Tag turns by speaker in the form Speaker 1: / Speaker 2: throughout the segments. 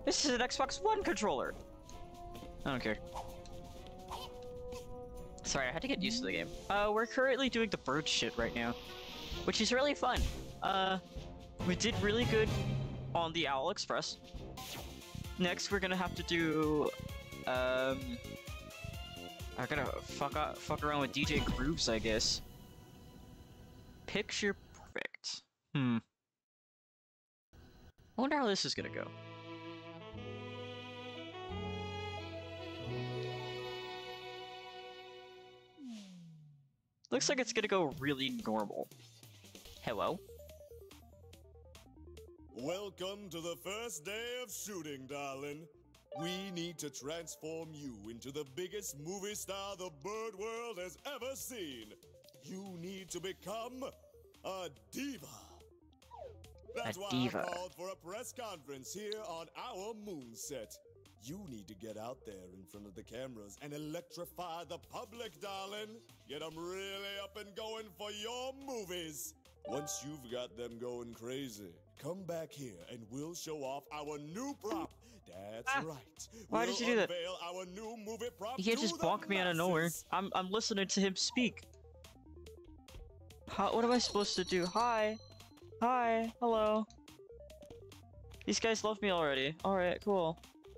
Speaker 1: This is an Xbox One controller. I don't care. Sorry, I had to get used to the game. We're currently doing the bird shit right now, which is really fun. We did really good on the Owl Express. Next, we're gonna have to do, I'm gonna fuck around with DJ Grooves, I guess. Picture perfect. I wonder how this is gonna go. Looks like it's gonna go really normal. Hello?
Speaker 2: Welcome to the first day of shooting, darling. We need to transform you into the biggest movie star the bird world has ever seen. You need to become a diva. That's why I called for a press conference here on our moon set. You need to get out there in front of the cameras and electrify the public, darling. Get them really up and going for your movies. Once you've got them going crazy, come back here and we'll show off our new prop. That's right.
Speaker 1: Why did you do that?
Speaker 2: Our new movie prop.
Speaker 1: You can't just bonk me out of nowhere. I'm listening to him speak. What am I supposed to do? Hi. Hi. Hello. These guys love me already. Alright, cool.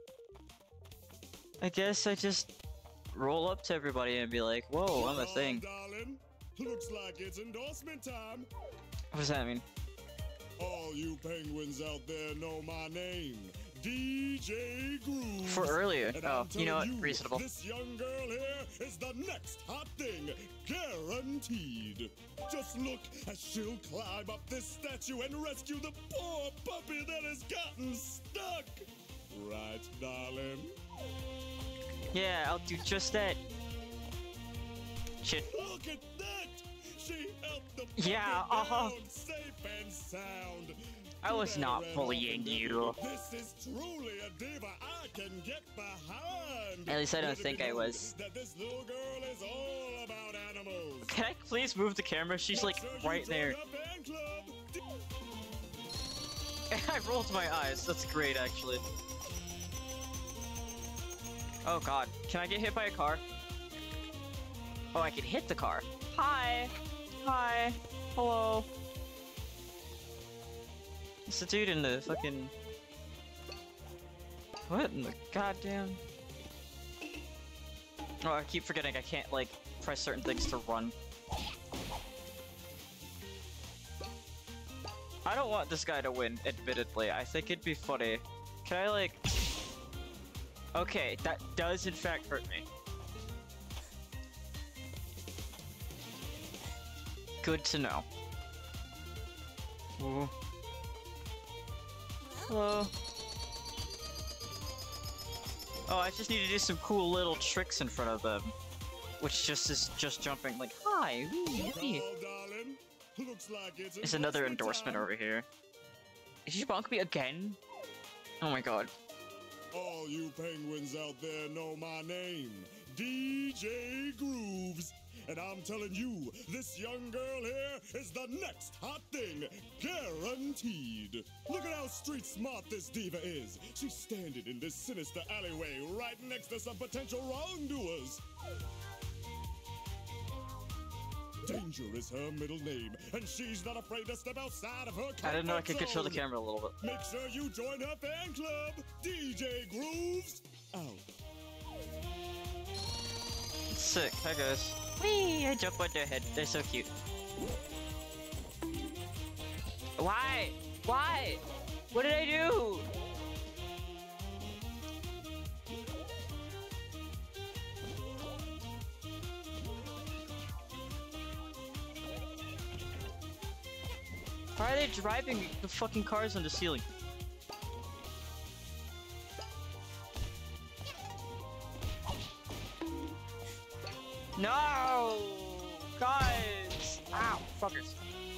Speaker 1: I guess I just roll up to everybody and be like, whoa, I'm a thing.
Speaker 2: Darling. Looks like it's endorsement time.
Speaker 1: What does that mean?
Speaker 2: All you penguins out there know my name. DJ Groove.
Speaker 1: For earlier. Oh, you know what? Reasonable.
Speaker 2: This young girl here is the next hot thing. Guaranteed. Just look as she'll climb up this statue and rescue the poor puppy that has gotten stuck. Right, darling?
Speaker 1: Yeah, I'll do just that. Shit.
Speaker 2: Look at that! She helped the puppy down safe and sound.
Speaker 1: I was not bullying you.
Speaker 2: This is truly a diva I can get behind.
Speaker 1: At least I don't think I was.
Speaker 2: That this little girl is all about animals.
Speaker 1: Can I please move the camera? She's like right there. I rolled my eyes. That's great, actually. Oh god. Can I get hit by a car? Oh, I can hit the car. Hi. Hi. Hello. It's the dude in the fucking... What in the goddamn... Oh, I keep forgetting I can't, like, press certain things to run. I don't want this guy to win, admittedly. I think it'd be funny. Can I, like... Okay, that does in fact hurt me. Good to know. Ooh. Hello. Oh, I just need to do some cool little tricks in front of them. Which just is just jumping like, hi, yippee. It's another endorsement over here. Did you bonk me again? Oh my god.
Speaker 2: All you penguins out there know my name, DJ Grooves. And I'm telling you, this young girl here is the next hot thing, guaranteed. Look at how street smart this diva is. She's standing in this sinister alleyway right next to some potential wrongdoers. Danger is her middle name, and she's not afraid to step outside of her comfort zone.
Speaker 1: I didn't know I could control the camera a little bit.
Speaker 2: Make sure you join her fan club, DJ Grooves. Out.
Speaker 1: Sick. Hi guys. Whee! I jump on their head. They're so cute. Why? Why? What did I do? Why are they driving the fucking cars on the ceiling? No! Guys! Ow! Fuckers.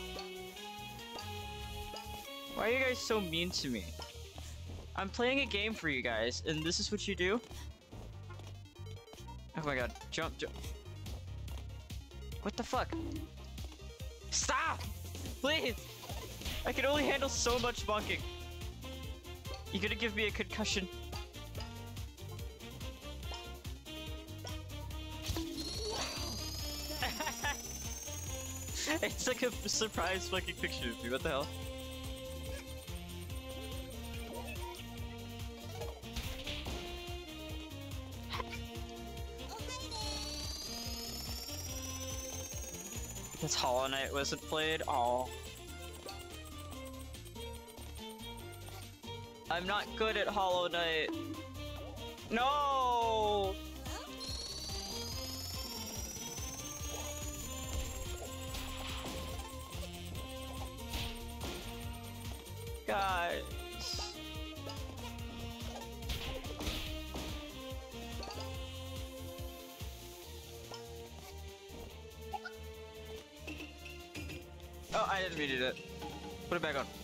Speaker 1: Why are you guys so mean to me? I'm playing a game for you guys, and this is what you do? Oh my god. Jump, jump. What the fuck? Stop! Please! I can only handle so much bunking. You gonna give me a concussion? It's like a surprise fucking picture of me, what the hell? This Hollow Knight wasn't played? Oh. I'm not good at Hollow Knight. No! Guys. Oh, I didn't mean to do it. Put it back on.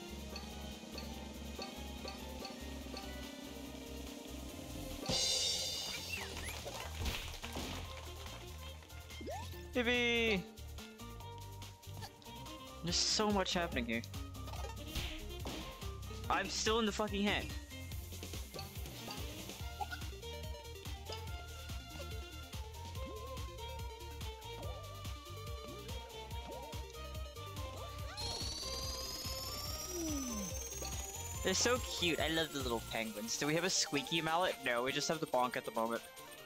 Speaker 1: Baby! There's so much happening here. I'm still in the fucking hand. They're so cute. I love the little penguins. Do we have a squeaky mallet? No, we just have the bonk at the moment.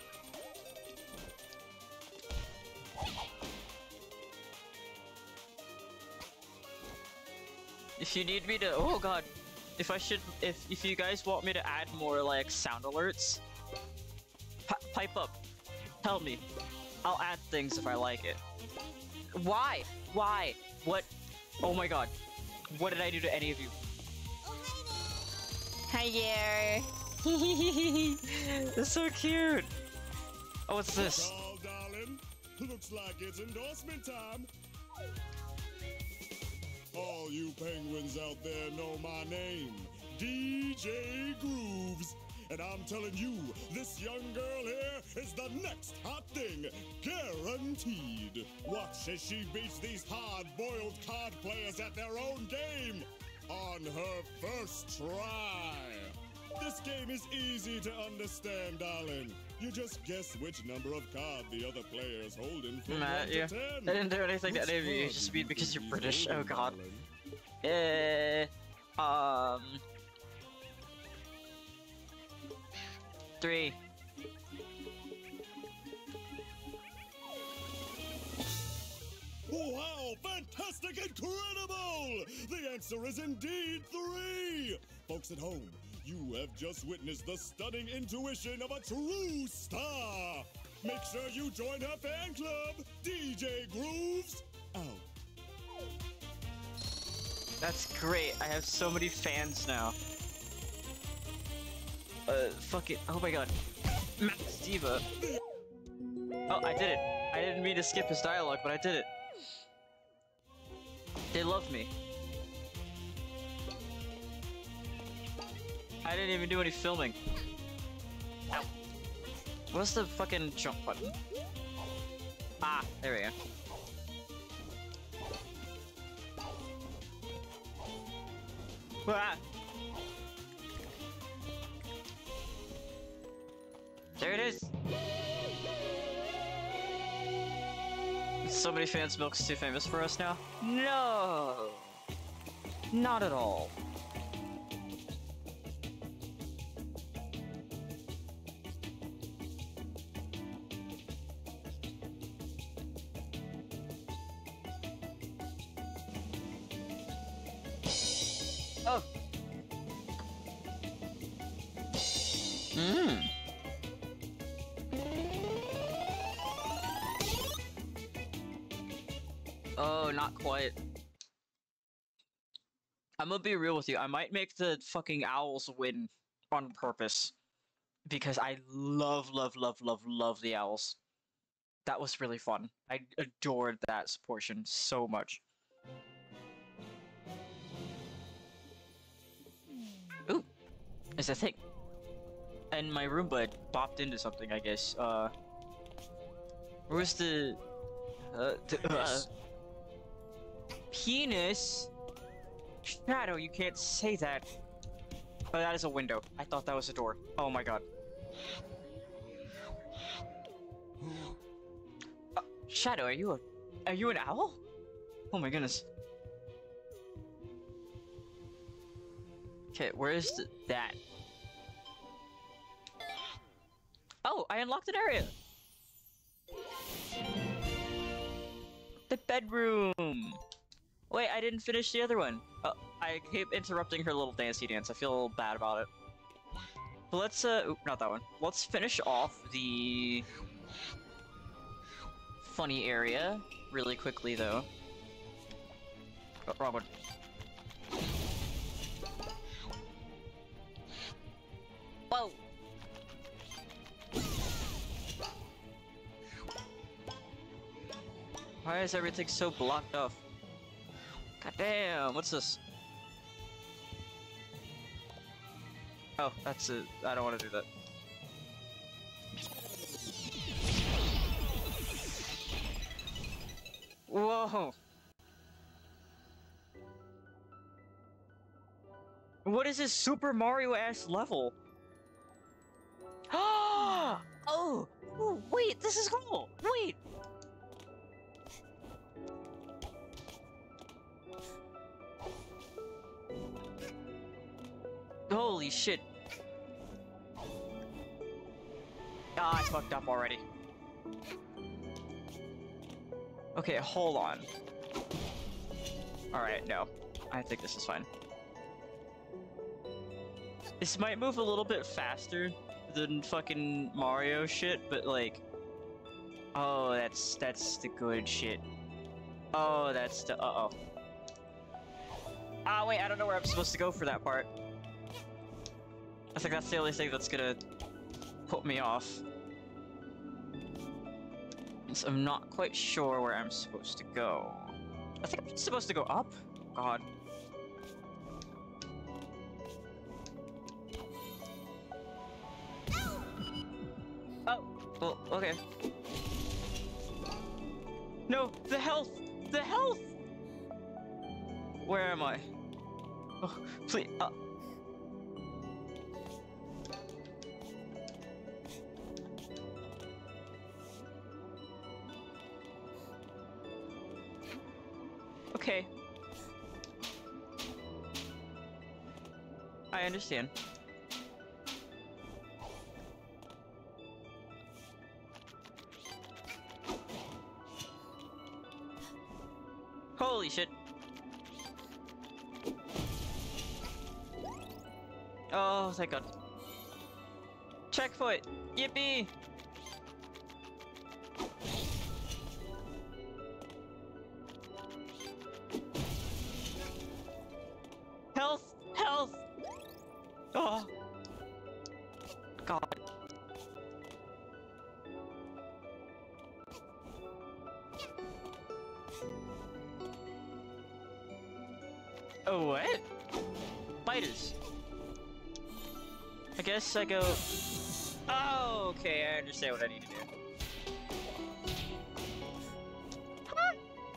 Speaker 1: If you need me to, oh god, if you guys want me to add more like sound alerts, pipe up, tell me, I'll add things if I like it. Why? Why? What? Oh my god, what did I do to any of you? Hi there. That's so cute. Oh, what's this?
Speaker 2: Oh, darling, looks like it's endorsement time. All you penguins out there know my name, DJ Grooves. And I'm telling you, this young girl here is the next hot thing, guaranteed. Watch as she beats these hard-boiled card players at their own game on her first try. This game is easy to understand, darling. You just guess which number of cards the other player's holding from 1 to 10.
Speaker 1: I didn't do anything to any of you. You just beat because you're British. Oh god. 3.
Speaker 2: Wow, fantastic, incredible! The answer is indeed 3. Folks at home, you have just witnessed the stunning intuition of a true star. Make sure you join her fan club, DJ Grooves. Out.
Speaker 1: That's great. I have so many fans now. Fuck it. Oh my god. Max Diva. Oh, I did it. I didn't mean to skip his dialogue, but I did it. They love me. I didn't even do any filming. Ow. What's the fucking jump button? Ah, there we go. Ah. There it is. So many fans. Milk's too famous for us now? No, not at all. Oh. Oh, not quite. I'm gonna be real with you. I might make the fucking owls win on purpose. Because I love the owls. That was really fun. I adored that portion so much. Ooh, it's a thing. And my Roomba bopped into something, I guess. Where's the penis? Shadow, you can't say that. Oh, that is a window. I thought that was a door. Oh my god. Shadow, are you an owl? Oh my goodness. Okay, where is that? Oh, I unlocked an area! The bedroom! Wait, I didn't finish the other one. Oh, I keep interrupting her little dancey dance. I feel a little bad about it. But let's, not that one. Let's finish off the funny area really quickly, though. Oh, wrong one. Whoa! Why is everything so blocked off? God damn, what's this? Oh, that's it. I don't want to do that. Whoa! What is this Super Mario-ass level? Oh! Oh, wait, this is cool! Wait! Holy shit. Ah, I fucked up already. Okay, hold on. Alright, no. I think this is fine. This might move a little bit faster than fucking Mario shit, but like... Oh, that's the good shit. Oh, that's the... Uh-oh. Ah, wait, I don't know where I'm supposed to go for that part. I think that's the only thing that's gonna put me off. So I'm not quite sure where I'm supposed to go. I think I'm supposed to go up? God. Oh, well, okay. No, the health! The health! Where am I? Oh, please, Okay. I understand. Holy shit. Oh, thank God. Checkpoint! Yippee! Health! Health! Oh! God. Oh, what? Spiders. I guess I go... Oh, okay, I understand what I need to do. Huh?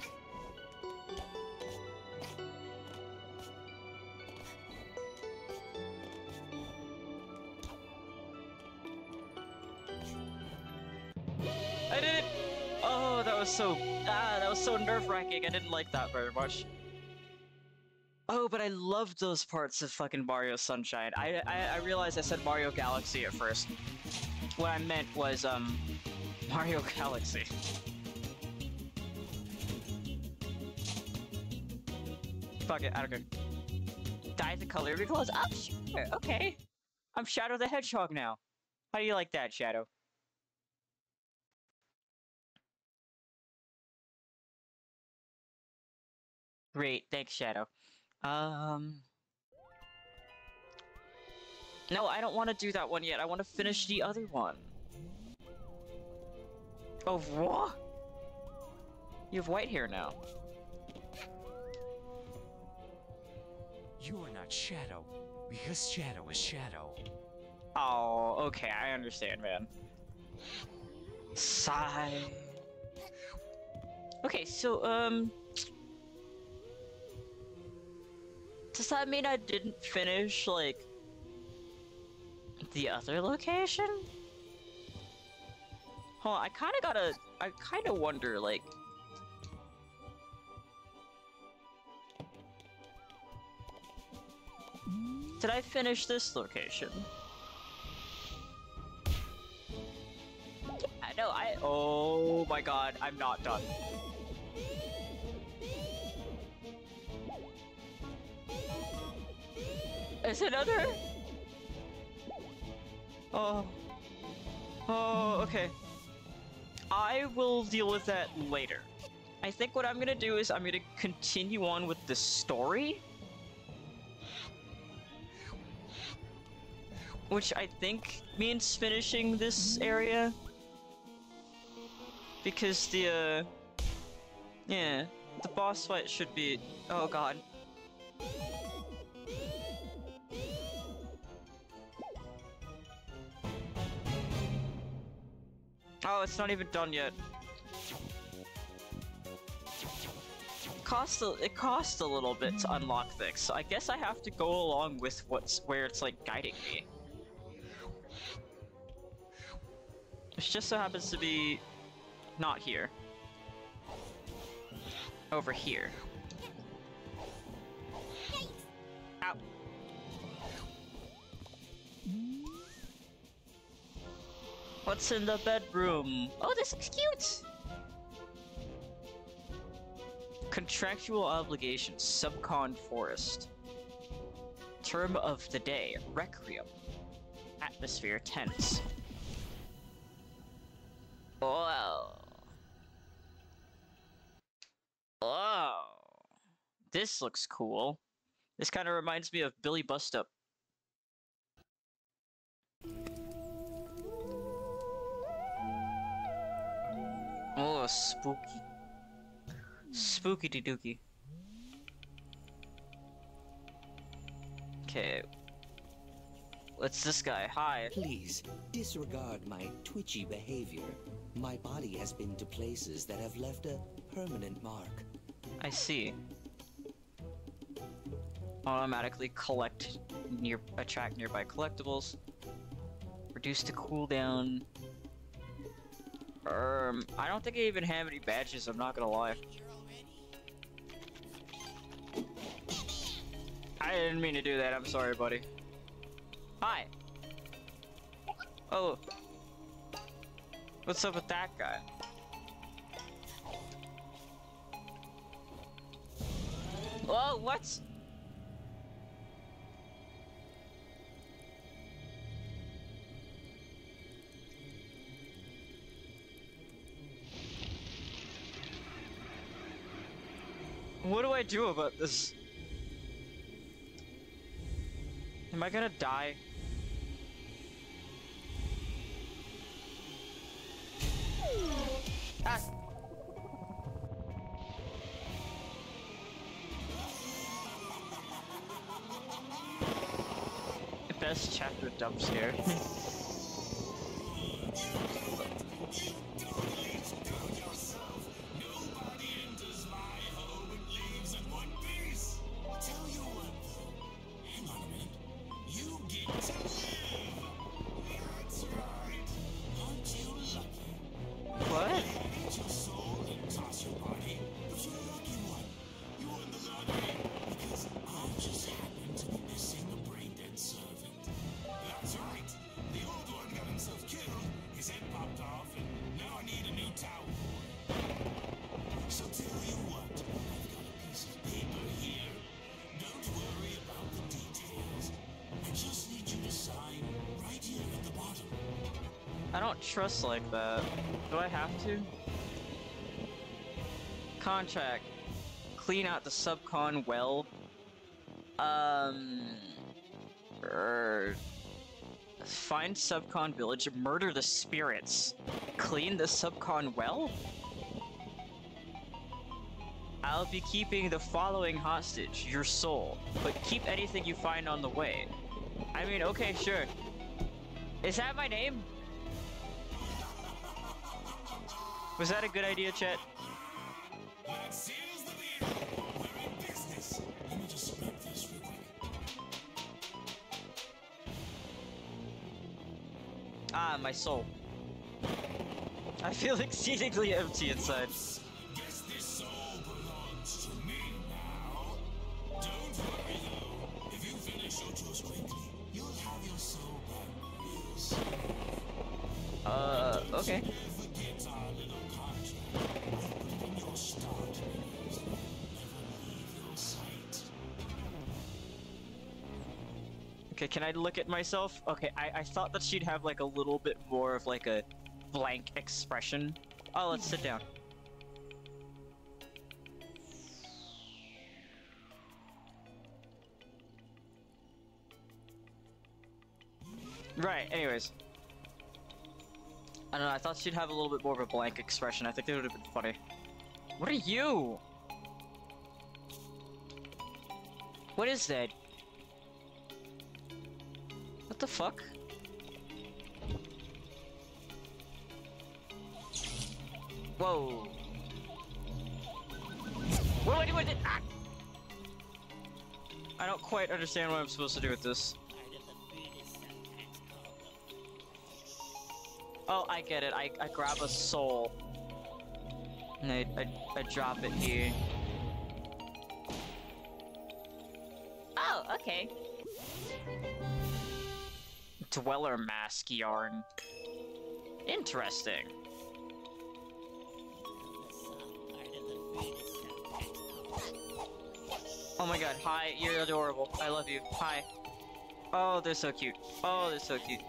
Speaker 1: I did it! Oh, that was so nerve-wracking. I didn't like that very much. Oh, but I loved those parts of fucking Mario Sunshine. I realized I said Mario Galaxy at first. What I meant was, Mario Galaxy. Fuck it, I don't care. Dye the color of your clothes? Oh, sure, okay. I'm Shadow the Hedgehog now. How do you like that, Shadow? Great, thanks, Shadow. No, I don't want to do that one yet. I want to finish the other one. Oh, what? You have white hair now.
Speaker 3: You are not Shadow, because Shadow is Shadow.
Speaker 1: Oh, okay, I understand, man. Sigh. Okay, so, does that mean I didn't finish, like, The other location? Hold on, I kinda wonder, like... Did I finish this location? Oh my god, I'm not done. Is another? Oh. Oh, okay. I will deal with that later. I think what I'm gonna do is I'm gonna continue on with the story. Which I think means finishing this area. Because the, yeah, the boss fight should be... Oh god. Oh, it's not even done yet. It costs a little bit to unlock things, so I guess I have to go along with where it's like guiding me. Which just so happens to be not here. Over here. Ow. What's in the bedroom? Oh, this looks cute! Contractual obligations, subcon forest. Term of the day, requiem. Atmosphere tense. Whoa. Whoa. This looks cool. This kind of reminds me of Billy Bustup. Oh, spooky. Spooky dookie. Okay. What's this guy? Hi.
Speaker 4: Please, disregard my twitchy behavior. My body has been to places that have left a permanent mark.
Speaker 1: I see. Automatically attract nearby collectibles. Reduce the cooldown. I don't think I even have any badges, I'm not gonna lie. I didn't mean to do that, I'm sorry, buddy. Hi! Oh. What's up with that guy? Whoa, what? What do I do about this? Am I gonna die? Ah! Best chapter dump scare. I don't trust like that. Do I have to? Contract. Clean out the subcon well. Find subcon village, murder the spirits. Clean the subcon well? I'll be keeping the following hostage, your soul, but keep anything you find on the way. I mean, okay, sure. Is that my name? Was that a good idea, chat?
Speaker 2: That seals the deal. We're in business. Let me just scrap this real quick.
Speaker 1: Ah, my soul. I feel exceedingly empty inside.
Speaker 2: Guess this soul belongs to me now. Don't worry though. If you finish your chores quickly, you'll have your soul back. Yes.
Speaker 1: Okay.
Speaker 2: Forget our little contract. Open your start. Never leave your sight.
Speaker 1: Okay, can I look at myself? Okay, I thought that she'd have like a little bit more of like a blank expression. Oh, let's sit down. Right, anyways. I don't know, I thought she'd have a little bit more of a blank expression. I think that would have been funny. What are you? What is that? What the fuck? Whoa. What? Ah! I don't quite understand what I'm supposed to do with this. Oh, I get it. I grab a soul. And I drop it here. Oh, okay. Dweller mask yarn. Interesting. Oh my god, hi, you're adorable. I love you. Hi. Oh, they're so cute. Oh, they're so cute.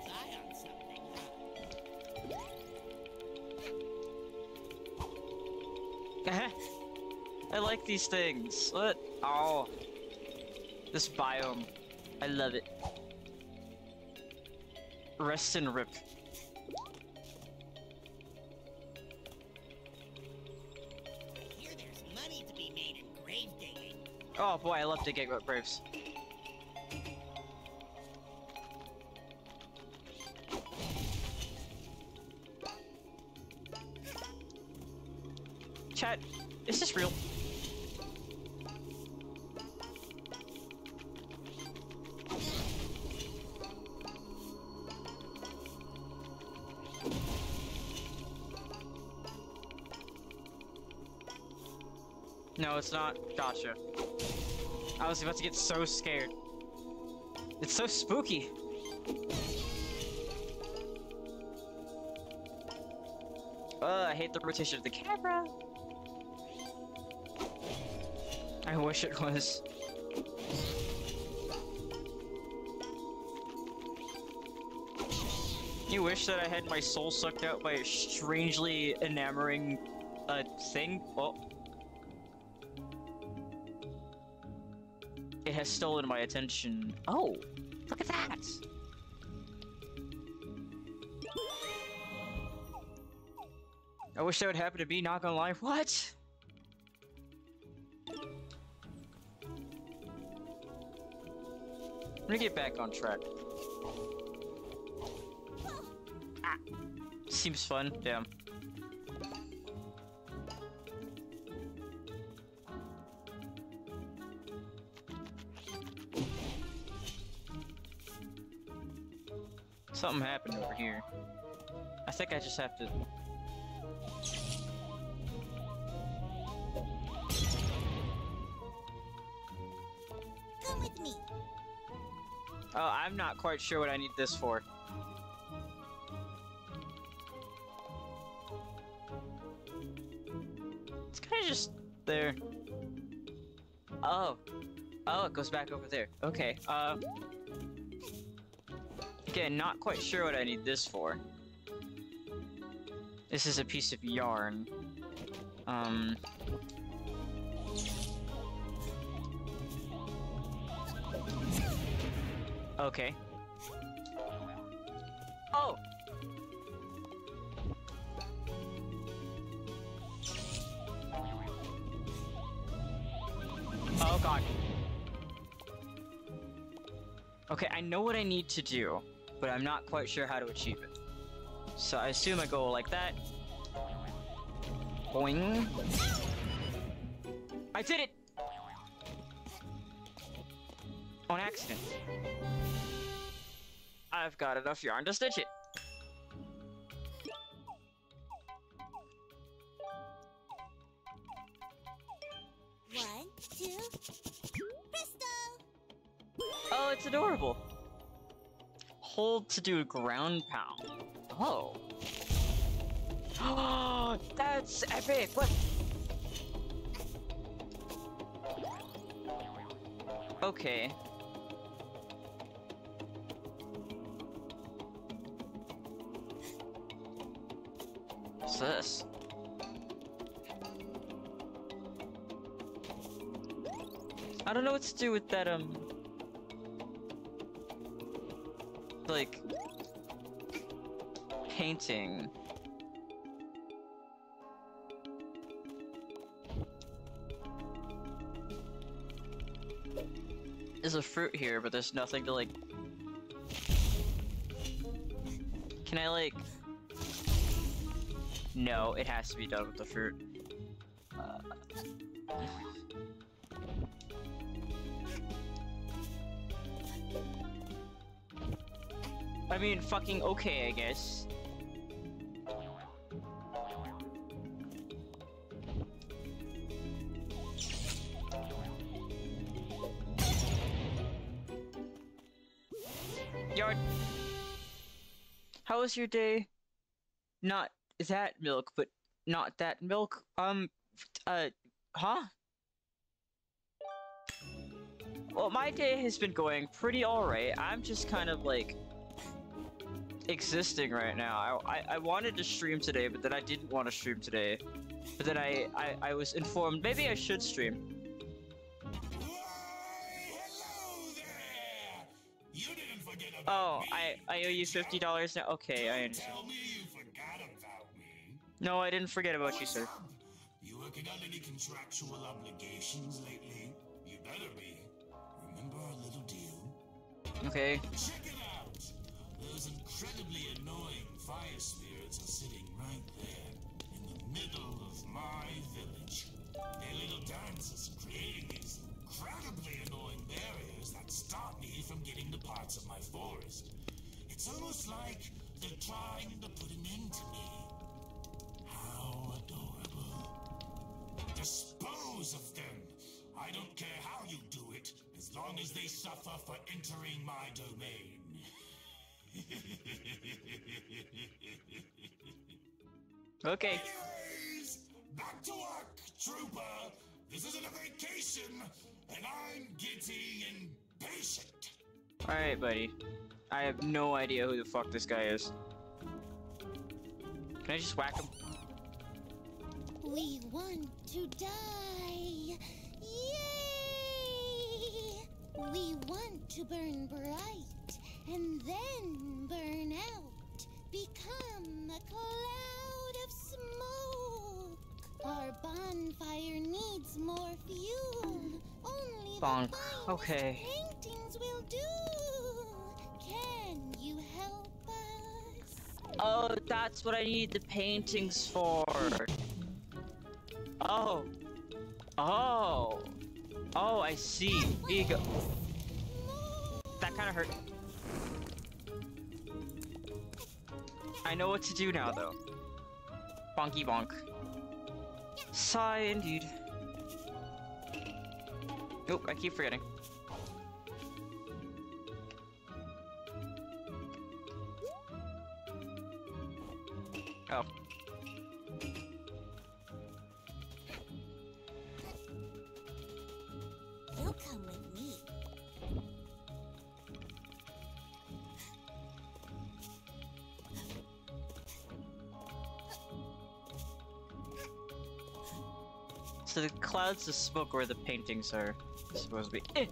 Speaker 1: I like these things. What? Oh. This biome. I love it. Rest and rip.
Speaker 5: Here there's money to be made in grave digging.
Speaker 1: Oh boy, I love digging up graves. Chat, is this real? No, it's not. Gotcha. I was about to get so scared. It's so spooky. I hate the rotation of the camera. I wish it was. You wish that I had my soul sucked out by a strangely enamoring thing? Oh. It has stolen my attention. Oh, look at that! I wish that would happen to me, not gonna lie. What? Let me get back on track. Ah, seems fun, damn. Something happened over here. I think I just have to...
Speaker 5: Come with me.
Speaker 1: Oh, I'm not quite sure what I need this for. It's kind of just there. Oh. Oh, it goes back over there. Okay, again, not quite sure what I need this for. This is a piece of yarn. Okay. Oh! Oh god. Okay, I know what I need to do, but I'm not quite sure how to achieve it. So I assume I go like that. Boing. I did it! On accident. I've got enough yarn to stitch it.
Speaker 5: two, presto!
Speaker 1: Oh, it's adorable. Hold to do a ground pound. Oh. Oh, that's epic. What? Okay. What's this? I don't know what to do with that, like, painting. There's a fruit here, but there's nothing to, like... Can I, like... No, it has to be done with the fruit. I mean, fucking okay, I guess. Yard. How was your day? Not that milk, but not that milk. Huh? Well, my day has been going pretty alright. I'm just kind of like existing right now. I wanted to stream today, but then I didn't want to stream today. But then I was informed maybe I should stream.
Speaker 2: Hello there! You didn't forget about
Speaker 1: Oh,
Speaker 2: me.
Speaker 1: I owe you $50 now. Okay, I understand.
Speaker 2: Tell me you forgot about me.
Speaker 1: No, I didn't forget about you, sir.
Speaker 2: What's up? You working on any contractual obligations lately? You better be. Remember our little deal?
Speaker 1: Okay.
Speaker 2: Check it out! Those incredibly annoying fire spirits are sitting right there, in the middle of my village. Their little dances creating these incredibly annoying barriers that stop me from getting to parts of my forest. It's almost like they're trying to put an end to me. How adorable. Dispose of them! I don't care how you do it, as long as they suffer for entering my domain.
Speaker 1: Okay.
Speaker 2: Anyways, back to work, trooper. This isn't a vacation, and I'm getting impatient.
Speaker 1: Alright, buddy. I have no idea who the fuck this guy is. Can I just whack him?
Speaker 5: We want to die! Yay! We want to burn bright and then burn out, become a cloud of smoke. Our bonfire needs more fuel. Only
Speaker 1: Bonk.
Speaker 5: the finest
Speaker 1: Okay.
Speaker 5: paintings will do. Can you help us?
Speaker 1: Oh, that's what I need the paintings for. Oh. Oh. Oh, I see. Here you go. That kind of hurt. I know what to do now, though. Bonky bonk. Sigh, indeed. Nope, I keep forgetting. Oh.
Speaker 5: You'll come with me.
Speaker 1: So the clouds of smoke where the paintings are supposed to be. Eh.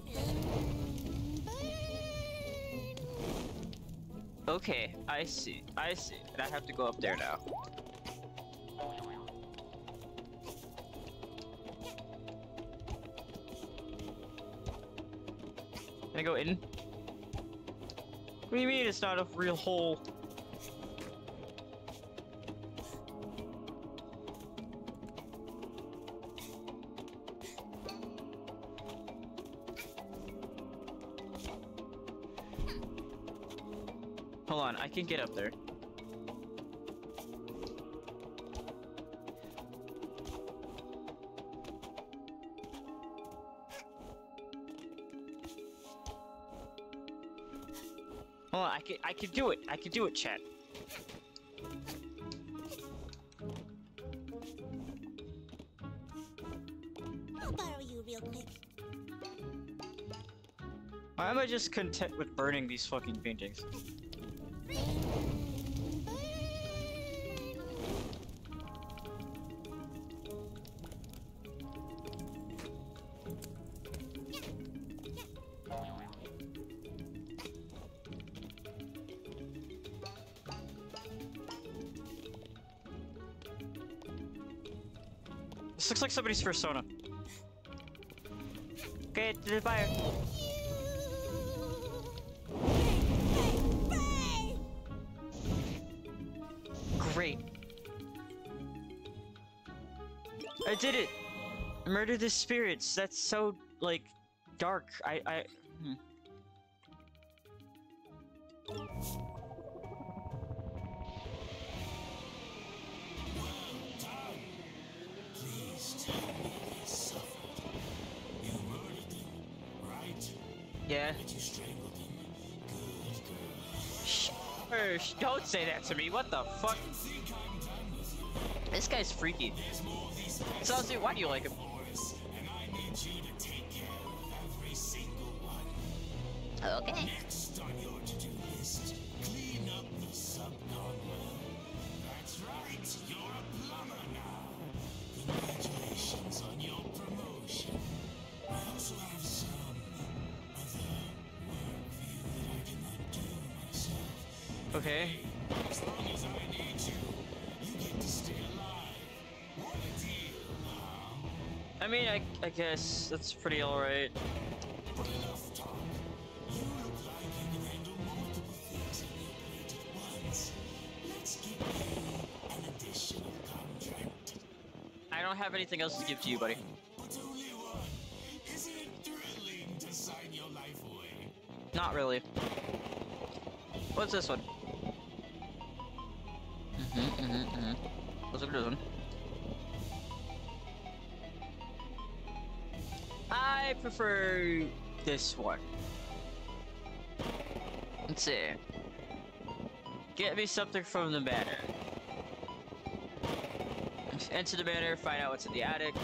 Speaker 1: Okay, I see. I see. And I have to go up there now. Can I go in? What do you mean it's not a real hole? Hold on, I can get up there. Hold on, I can do it. I can do it, chat.
Speaker 5: I'll borrow you real quick.
Speaker 1: Why am I just content with burning these fucking paintings? This looks like somebody's persona. Okay, to the fire. Great. I did it! Murder the spirits. That's so, like, dark. Yeah. Shh, don't say that to me. What the fuck? This guy's freaky. Salzy, why do you like him? Okay.
Speaker 6: Next on your to-do list, clean up the sub-gone well. That's right, you're a plumber now. Congratulations on your promotion. I also have some other work for you that I cannot do myself.
Speaker 1: Okay.
Speaker 6: As long as I need you, you get to stay alive. What a deal, huh?
Speaker 1: I mean, I guess that's pretty alright.
Speaker 6: But enough talk. You look like you can handle multiple things on your plate at once. Let's give you an additional contract.
Speaker 1: I don't have anything else to give to you, buddy.
Speaker 6: But only one. Isn't it thrilling to sign your life away?
Speaker 1: Not really. What's this one? Let's look at this one. I prefer this one. Let's see. Get me something from the manor. Enter the manor, find out what's in the attic.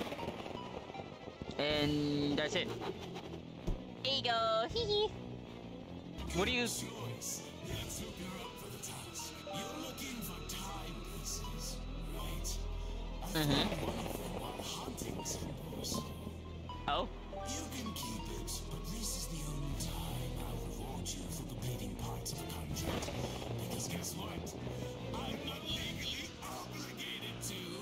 Speaker 1: And that's it. There you go. Hee. What do you...
Speaker 6: Choice. Let's hook her up for the task. You're looking for timepieces, right? I found one of them while hunting symbols.
Speaker 1: Oh?
Speaker 6: You can keep it, but this is the only time I'll reward you for completing parts of the contract. Because guess what? I'm not legally obligated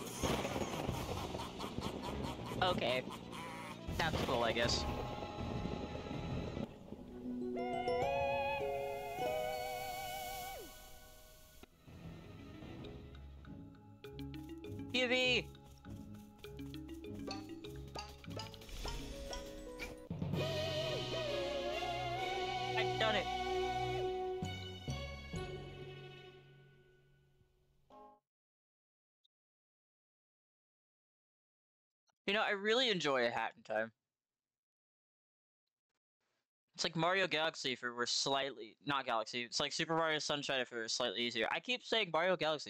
Speaker 6: to.
Speaker 1: Okay. That's cool, I guess. Yubi! I've done it! You know, I really enjoy a Hat in Time. It's like Mario Galaxy if it were slightly... Not Galaxy, it's like Super Mario Sunshine if it were slightly easier. I keep saying Mario Galaxy.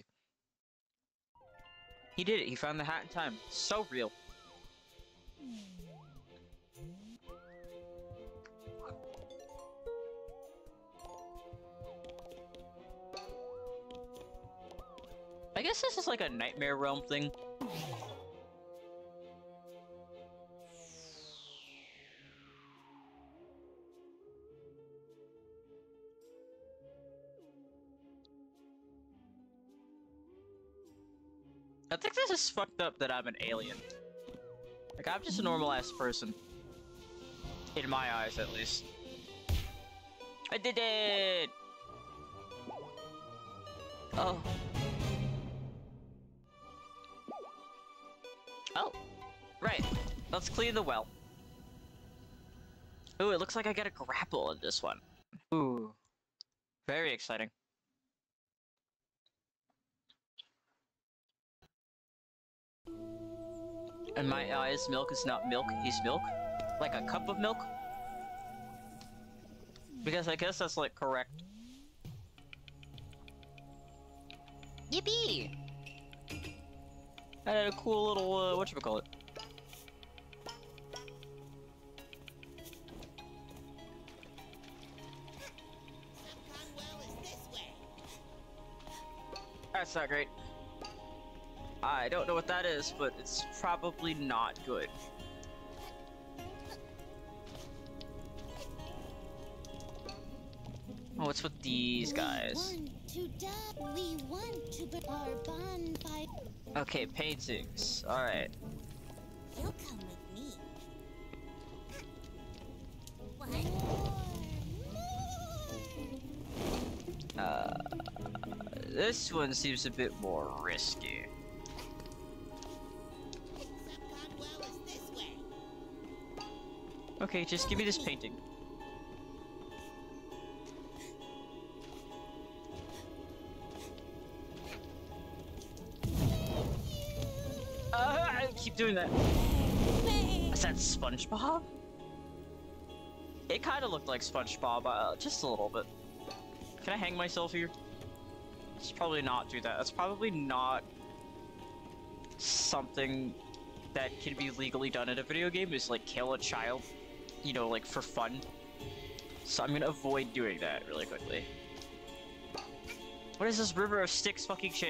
Speaker 1: He did it, he found the Hat in Time. So real. I guess this is like a Nightmare Realm thing. I think this is fucked up that I'm an alien. Like, I'm just a normal-ass person. In my eyes, at least. I did it! Oh. Oh. Right. Let's clean the well. Ooh, it looks like I got a grapple in this one. Ooh. Very exciting. In my eyes, milk is not milk, he's milk. Like a cup of milk? Because I guess that's, like, correct. Yippee! I had a cool little, whatchamacallit.
Speaker 5: Well is this way.
Speaker 1: That's not great. I don't know what that is, but it's probably not good. Oh, what's with these guys?
Speaker 7: We want to burn our bonfire.
Speaker 1: Okay, paintings. Alright.
Speaker 7: You'll come with me. What?
Speaker 1: This one seems a bit more risky.
Speaker 5: Well is this way.
Speaker 1: Okay, just give me this painting. I keep doing that. Is that SpongeBob? It kind of looked like SpongeBob, just a little bit. Can I hang myself here? Let's probably not do that. That's probably not something that can be legally done in a video game, is like kill a child, you know, like for fun. So I'm gonna avoid doing that really quickly. What is this river of sticks fucking shit?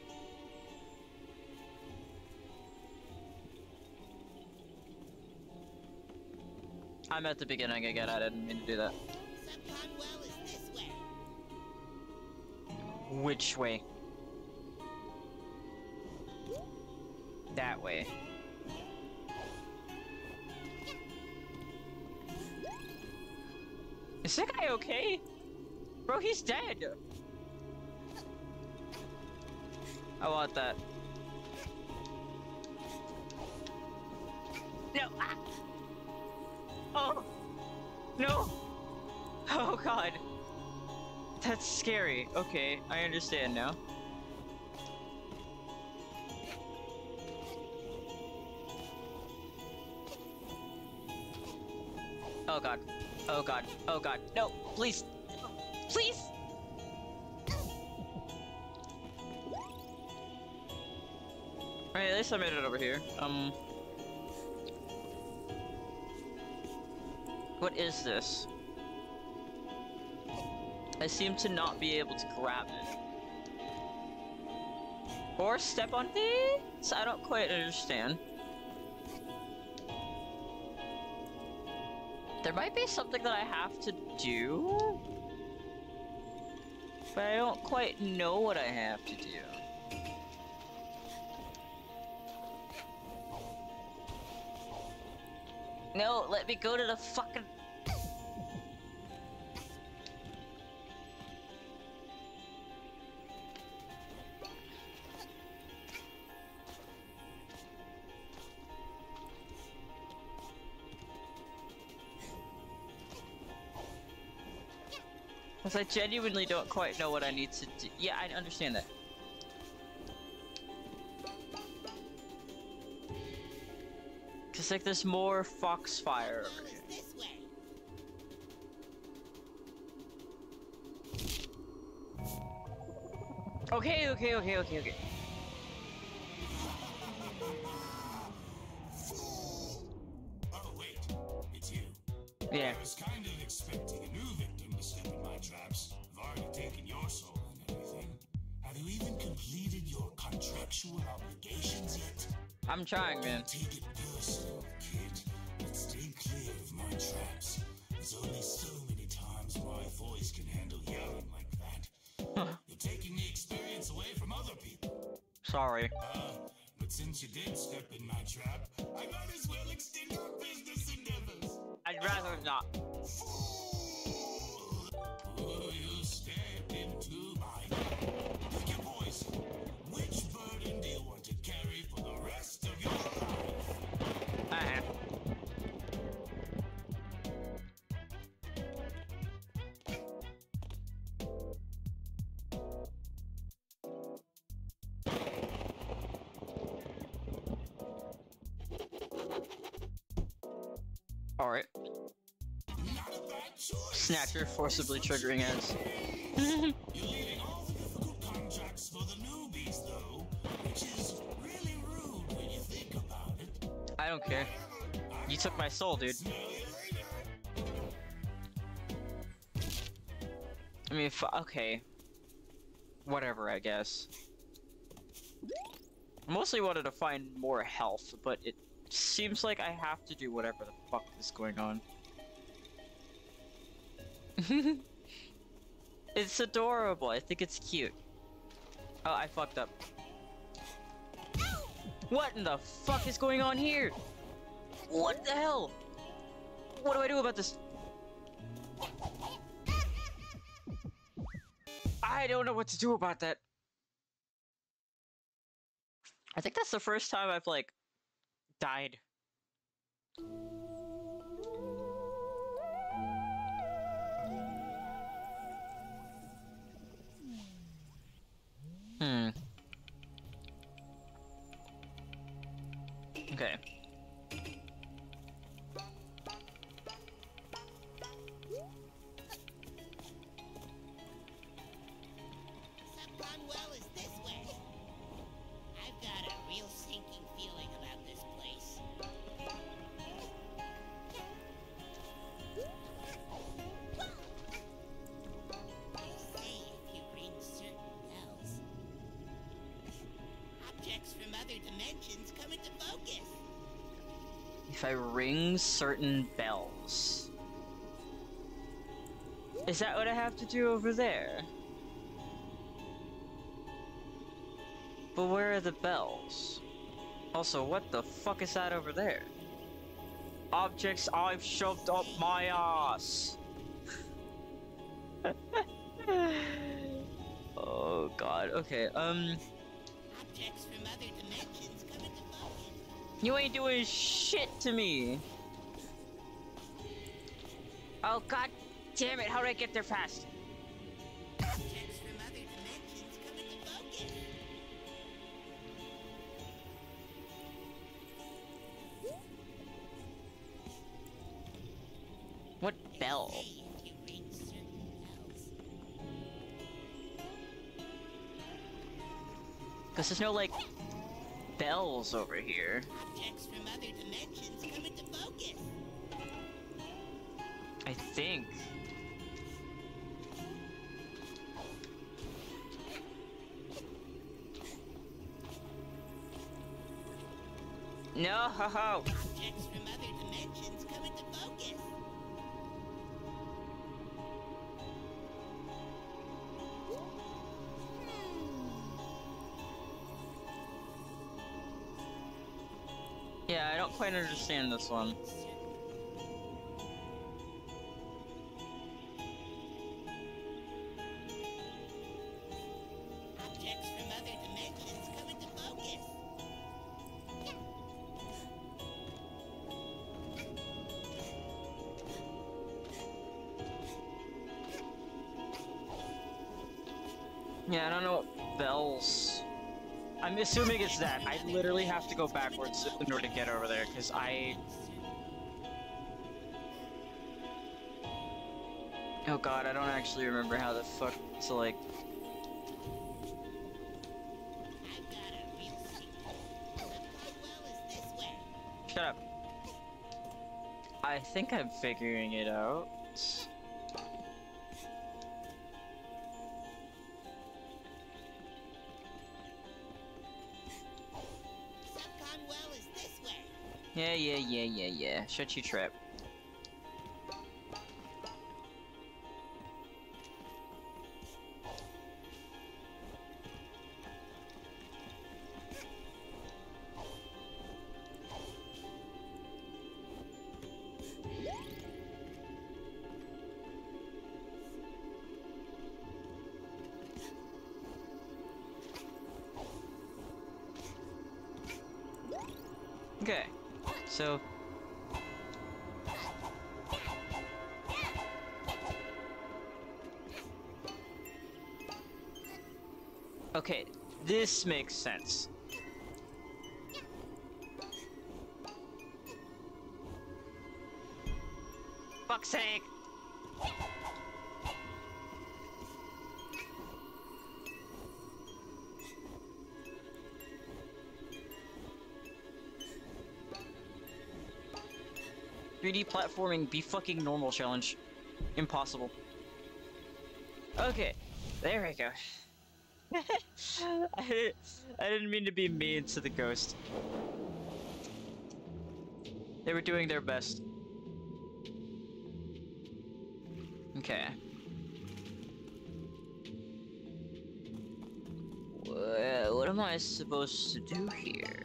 Speaker 1: I'm at the beginning again, I didn't mean to do that.
Speaker 5: Well is this way.
Speaker 1: Which way? That way. Is that guy okay? Bro, he's dead! I want that. No! Ah! Oh! No! Oh god! That's scary. Okay, I understand now. Oh god. Oh god. Oh god. No! Please! Please! Alright, at least I made it over here. What is this? I seem to not be able to grab it. Or step on things? I don't quite understand. There might be something that I have to do, but I don't quite know what I have to do. No, let me go to the fucking... Because I genuinely don't quite know what I need to do. Yeah, I understand that. Cause like there's more foxfire over here.
Speaker 5: This way.
Speaker 1: Okay.
Speaker 6: Oh, wait. It's you.
Speaker 1: Yeah.
Speaker 6: I was kind of expecting a new victim to step in my traps. I've already taken your soul and everything. Have you even completed your contractual obligations yet?
Speaker 1: I'm trying, man.
Speaker 6: Take it personal, kid. But stay clear of my traps. There's only so many times my voice can handle yelling like that. You're taking the experience away from other people.
Speaker 1: Sorry.
Speaker 6: But since you did step in my trap, I might as well extend our business endeavors.
Speaker 1: I'd rather not.
Speaker 6: Fool! Oh, you stepped into my... Pick your poison. Which burden do you want to carry for the rest of your life?
Speaker 1: Alright.
Speaker 6: Not a bad choice.
Speaker 1: Snatcher forcibly triggering ads.
Speaker 6: You're leaving all the difficult contracts for the newbie.
Speaker 1: I don't care. You took my soul, dude. I mean, okay. Whatever, I guess. I mostly wanted to find more health, but it seems like I have to do whatever the fuck is going on. It's adorable. I think it's cute. Oh, I fucked up. What in the fuck is going on here? What the hell? What do I do about this? I don't know what to do about that. I think that's the first time I've, like, died. Okay.
Speaker 5: Subcon well is this way. I've got a real sinking feeling about this place. They say if you ring certain bells, objects from other dimensions come into focus.
Speaker 1: If I ring certain bells. Is that what I have to do over there? But where are the bells? Also, what the fuck is that over there? Objects I've shoved up my ass. Oh god, okay,
Speaker 5: Objects from other dimensions come into focus.
Speaker 1: you ain't doing shit to me. Oh god damn it, how do I get there fast?
Speaker 5: Objects from other dimensions come into focus.
Speaker 1: What bell?
Speaker 5: Say if you ring certain bells.
Speaker 1: Because there's no, like, bells over here.
Speaker 5: Objects from other dimensions come into focus.
Speaker 1: I think. No, ho ho.
Speaker 5: Objects from other dimensions come into focus.
Speaker 1: Yeah, I don't quite understand this one.
Speaker 5: Objects from other dimensions come into focus.
Speaker 1: Yeah, I don't know what bells. I'm assuming it's that. I literally have to go backwards in order to get over there, because oh god, I don't actually remember how the fuck to, like...
Speaker 5: I've got a real secret. Subcon well is this way.
Speaker 1: Shut up. I think I'm figuring it out.
Speaker 5: Subcon well is this way.
Speaker 1: Yeah. Shut your trap. Okay, so... Okay, this makes sense. Fuck's sake! 3D platforming be fucking normal challenge. Impossible. Okay, there we go. I didn't mean to be mean to the ghost. They were doing their best. Okay. What am I supposed to do here?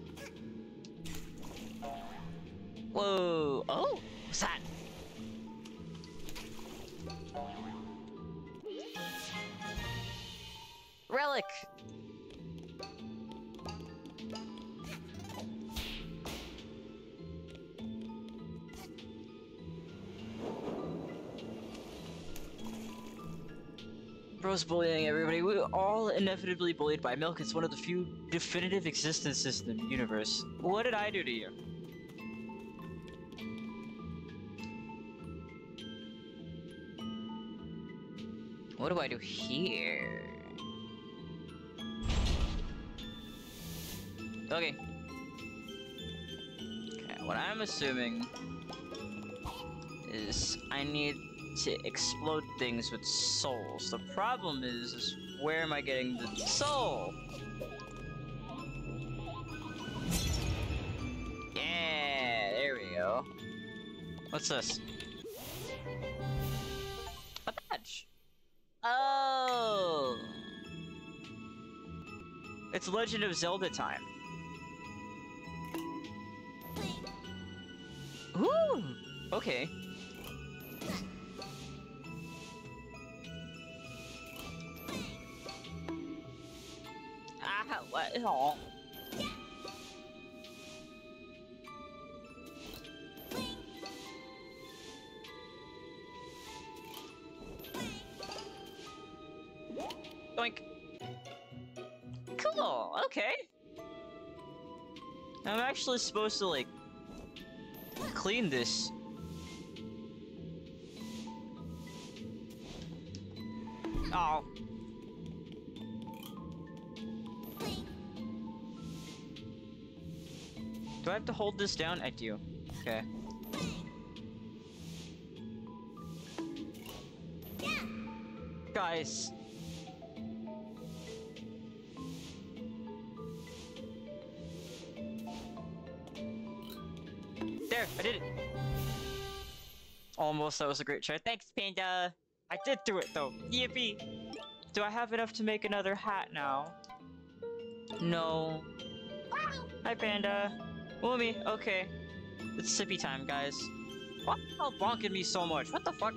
Speaker 1: Whoa! Oh! What's that? Relic! Bro's bullying everybody. We're all inevitably bullied by milk. It's one of the few definitive existences in the universe. What did I do to you? What do I do here? Okay. Okay, what I'm assuming is I need to explode things with souls. The problem is where am I getting the soul? Yeah, there we go. What's this? A badge. Oh. It's Legend of Zelda time. Ooh. Okay. Ah, what? Oh. Doink. Cool, okay. I'm actually supposed to, like, clean this. Oh. Do I have to hold this down? I do. Okay. Guys. There, I did it. Almost, that was a great try. Thanks, Panda. I did do it though. Yippee. Do I have enough to make another hat now? No. Hi, Panda. Woomy, okay. It's sippy time, guys. Why are y'all bonking me so much? What the fuck?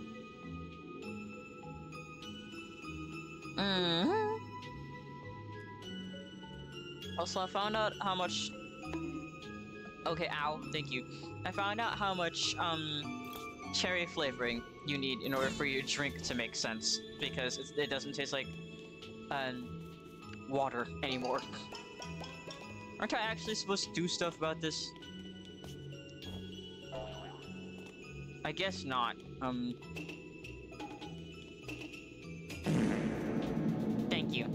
Speaker 1: Also, I found out how much... Okay, ow, thank you. I found out how much, cherry flavoring you need in order for your drink to make sense. Because it doesn't taste like, water anymore. Aren't I actually supposed to do stuff about this? I guess not. Thank you.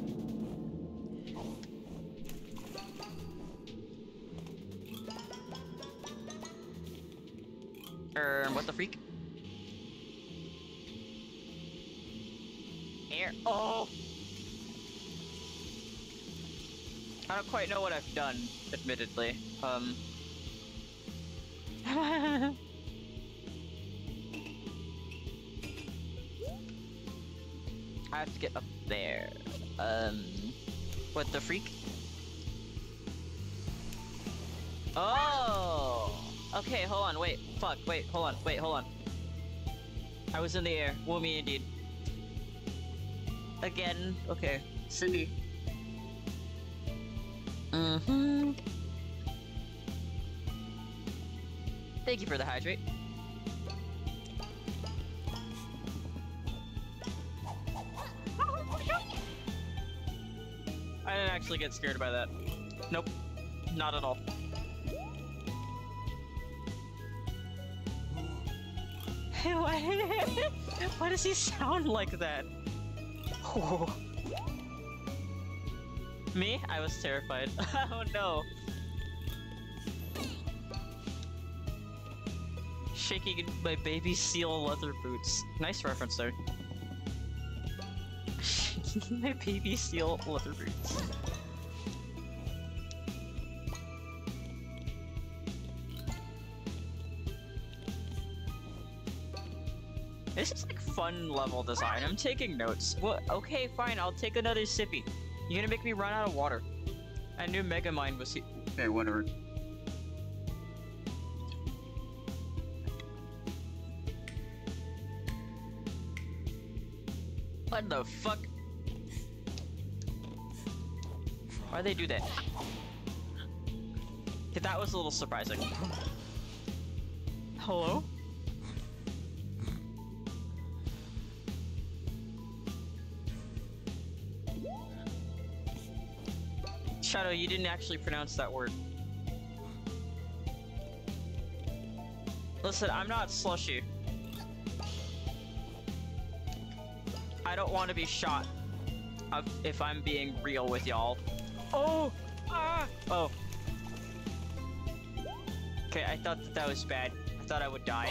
Speaker 1: What the freak? Here. Oh! I don't quite know what I've done, admittedly. I have to get up there. What the freak? Oh! Okay, hold on, wait, fuck, wait, hold on. I was in the air, Woomy indeed. Again, okay, silly. Thank you for the hydrate. I didn't actually get scared by that. Nope, not at all. Why does he sound like that? Oh. Me? I was terrified. Oh no. shaking in my baby seal leather boots. Nice reference there. Shaking my baby seal leather boots. This is like fun level design. I'm taking notes. What? Okay, fine. I'll take another sippy. You're gonna make me run out of water. I knew Megamind was here. Okay, whatever. What the fuck? Why'd they do that? Okay, that was a little surprising. Hello? Shadow, you didn't actually pronounce that word. Listen, I'm not slushy. I don't want to be shot if I'm being real with y'all. Oh! Ah! Oh. Okay, I thought that was bad. I thought I would die.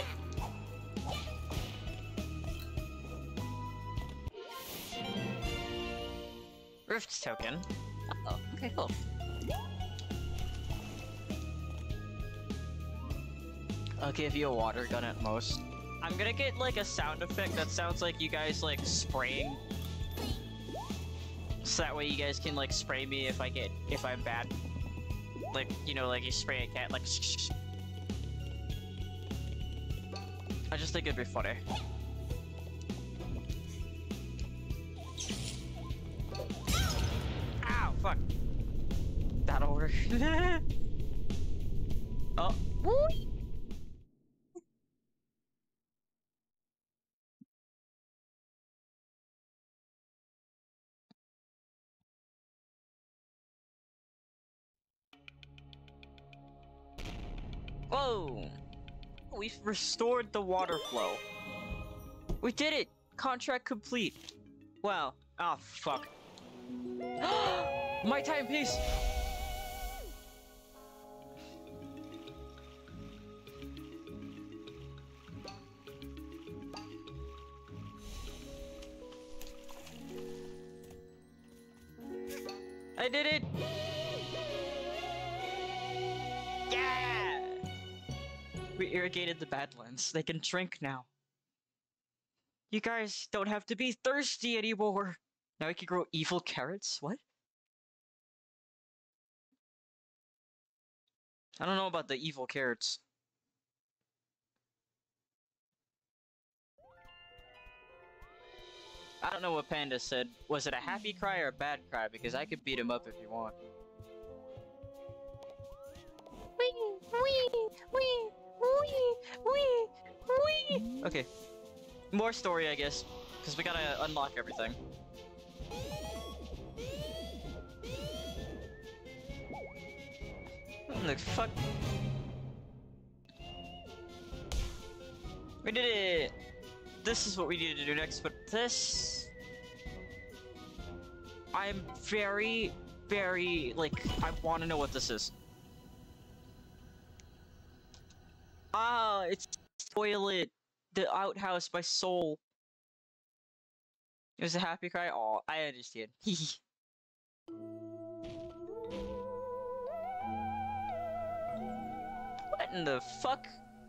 Speaker 1: Rift token. Oh, okay, cool. I'll give you a water gun at most. I'm gonna get like a sound effect that sounds like you guys like spraying. So that way you guys can like spray me if I'm bad. Like, you know, like you spray a cat, like shh. I just think it'd be funny. Ow, fuck. That'll work. Oh. Woo! Whoa! We've restored the water flow. We did it! Contract complete. Wow. Ah, fuck. My timepiece! I did it! Yeah! We irrigated the Badlands. They can drink now. You guys don't have to be thirsty anymore. Now we can grow evil carrots? What? I don't know about the evil carrots. I don't know what Panda said. Was it a happy cry or a bad cry? Because I could beat him up if you want. Okay. More story, I guess. Because we gotta unlock everything. What the fuck? We did it! This is what we needed to do next, but this... I'm very, like, I want to know what this is. Ah, it's toilet. The outhouse, my soul. It was a happy cry? Aw, I understand. What in the fuck?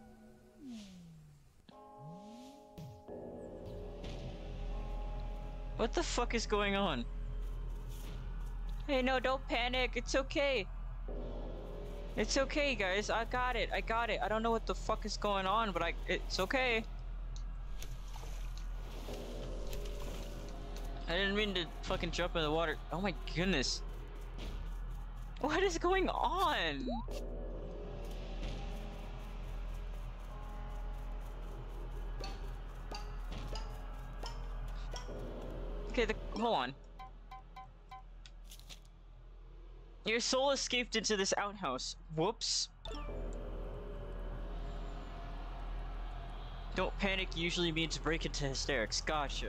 Speaker 1: What the fuck is going on? Hey, no, don't panic. It's okay. It's okay, guys. I got it. I got it. I don't know what the fuck is going on, but it's okay. I didn't mean to fucking jump in the water. Oh my goodness. What is going on? Okay, hold on. Your soul escaped into this outhouse. Whoops. Don't panic usually means break into hysterics. Gotcha.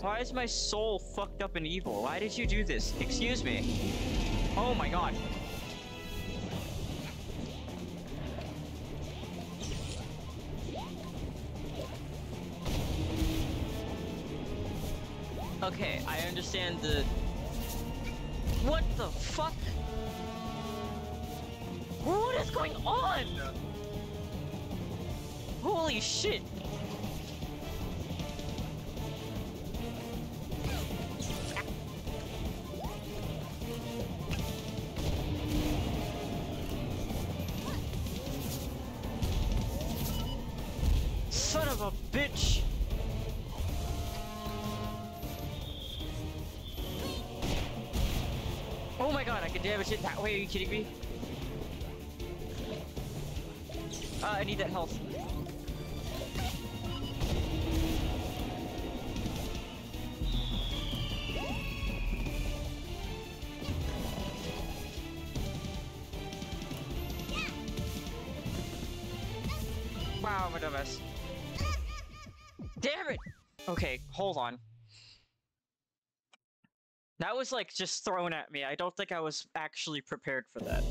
Speaker 1: Why is my soul fucked up and evil? Why did you do this? Excuse me. Oh my god. Okay, I understand the... What the fuck? What is going on? Holy shit. Son of a bitch. Oh my god, I can damage it that way, are you kidding me? I need that health. Wow, I'm a dumbass. Damn it! Okay, hold on. That was like just thrown at me. I don't think I was actually prepared for that.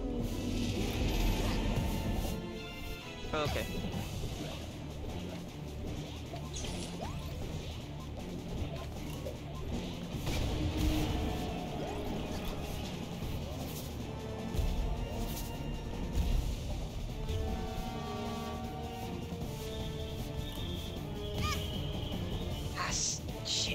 Speaker 1: Okay. Shit.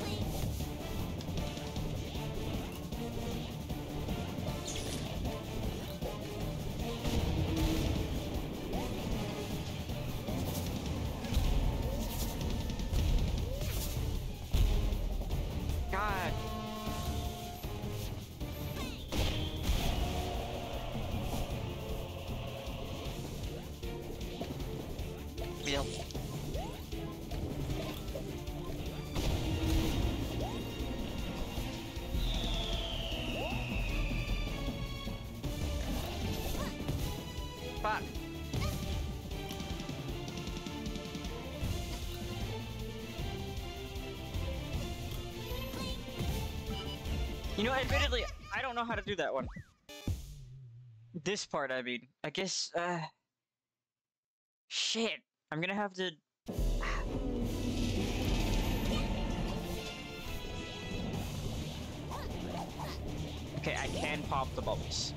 Speaker 1: God. Bill. Fuck. You know, admittedly, I don't know how to do that one. This part, I mean. I guess, shit. I'm gonna have to... Okay, I can pop the bubbles.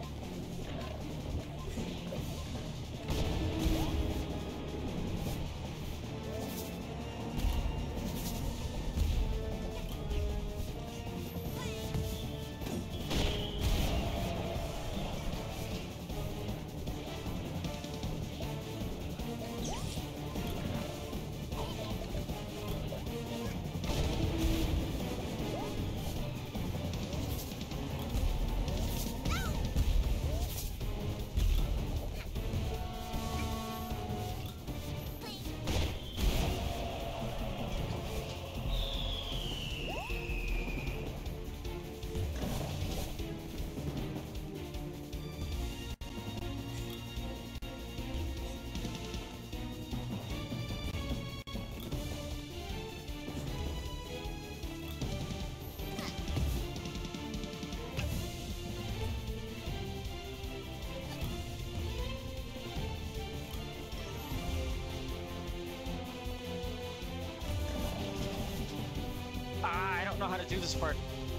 Speaker 1: I don't know how to do this part.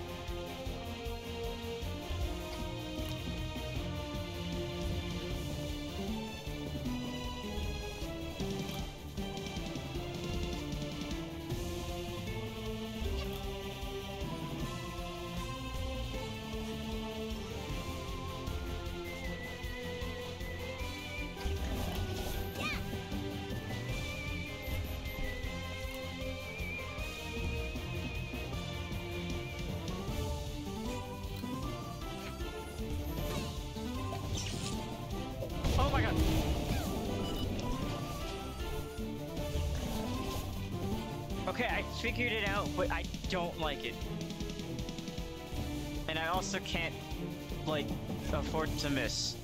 Speaker 1: Oh my god. Okay, I figured it out, but I don't like it. And I also can't, like, afford to miss.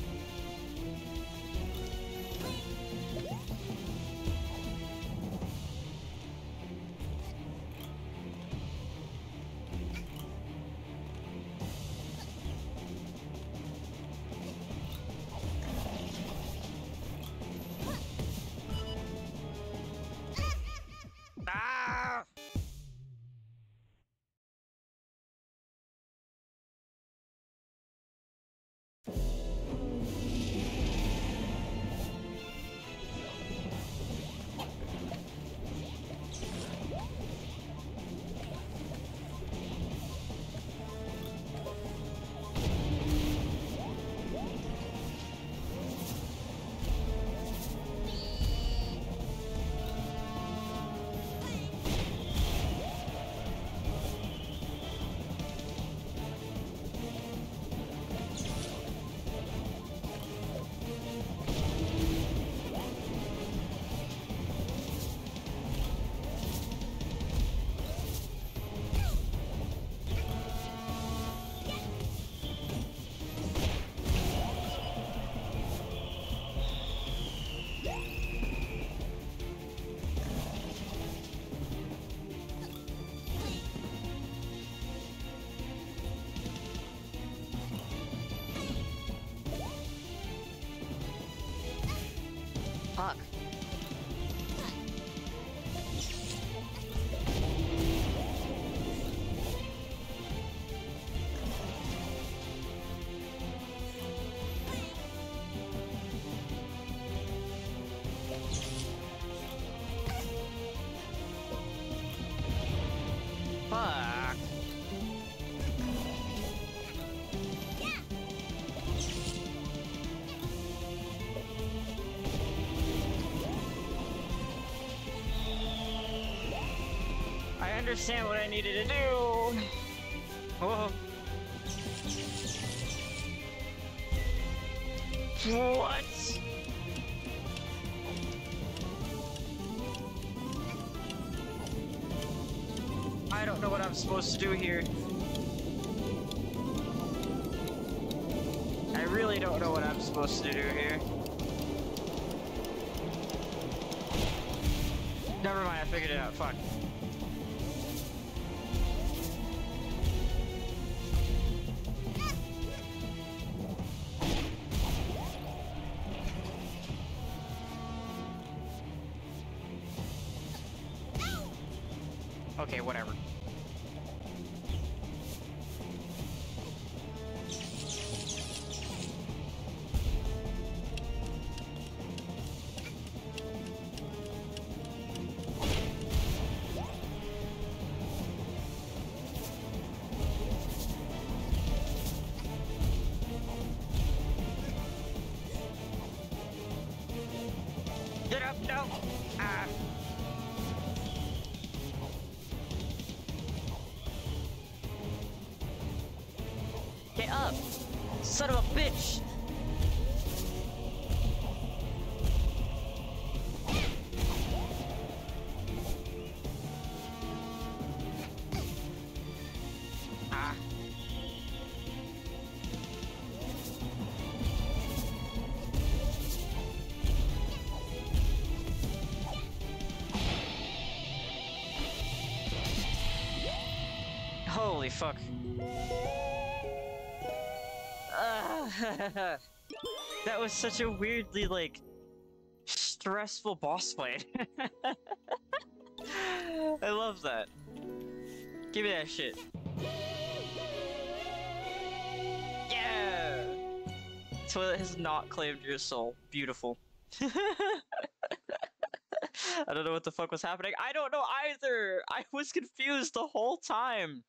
Speaker 1: understand what I needed to do. Whoa. What? I don't know what I'm supposed to do here. I really don't know what I'm supposed to do here. Never mind, I figured it out. Fuck. Okay, whatever. Get up, no! Ah! Get up! Son of a bitch! Ah! Holy fuck. That was such a weirdly, like, stressful boss fight. I love that. Give me that shit. Yeah! Toilet has not claimed your soul. Beautiful. I don't know what the fuck was happening. I don't know either! I was confused the whole time.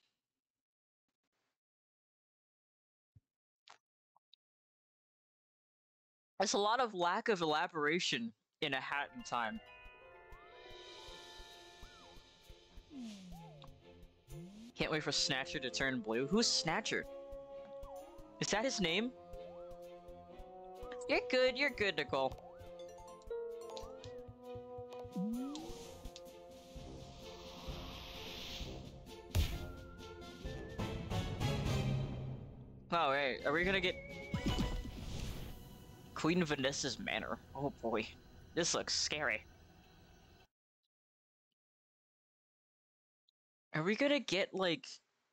Speaker 1: There's a lot of lack of elaboration in A Hat in Time. Can't wait for Snatcher to turn blue. Who's Snatcher? Is that his name? You're good, Nicole. Oh, hey, are we gonna get Queen Vanessa's Manor? Oh boy, this looks scary. Are we gonna get, like,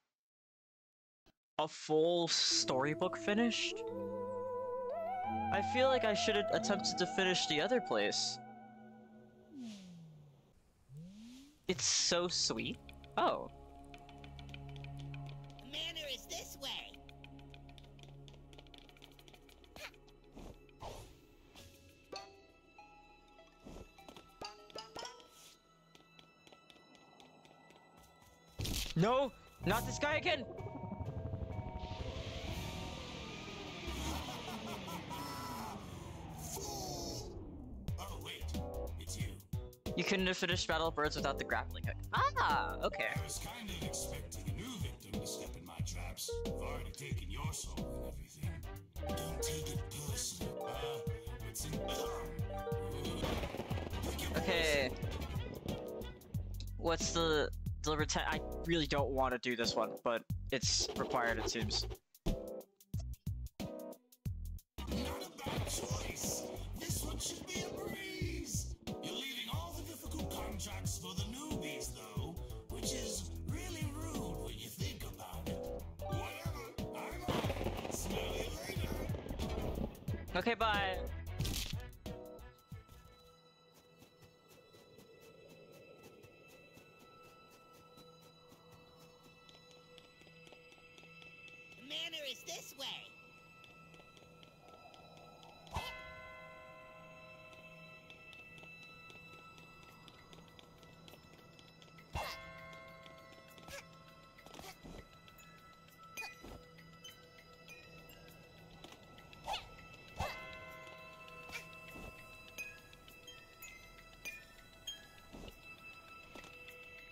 Speaker 1: a full storybook finished? I feel like I should have attempted to finish the other place. It's so sweet. Oh.
Speaker 5: The manor is this way.
Speaker 1: No! Not this guy again!
Speaker 6: Oh, wait. It's you.
Speaker 1: You couldn't have finished Battle of Birds without the grappling hook. Ah, okay.
Speaker 6: I was kind of expecting a new victim to step in my traps. I've already taken your soul and everything. Don't take it personally. It's an
Speaker 1: Okay. What's the deliver 10? I really don't want to do this one, but it's required, it seems.
Speaker 6: Not a bad choice. This one should be a breeze. You're leaving all the difficult contracts for the newbies, though, which is really rude when you think about it. Whatever. I'm out. Smell you later.
Speaker 1: Okay, bye.
Speaker 5: The manor is this way.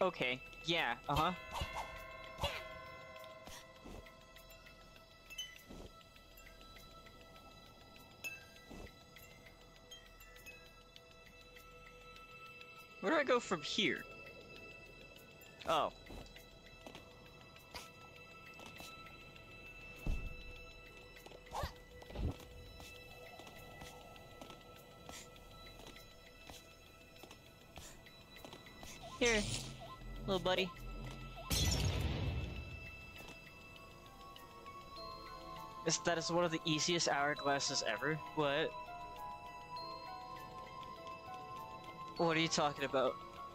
Speaker 1: Okay, yeah, uh-huh. Where do I go from here? Oh. Here, little buddy. That is one of the easiest hourglasses ever? What? What are you talking about?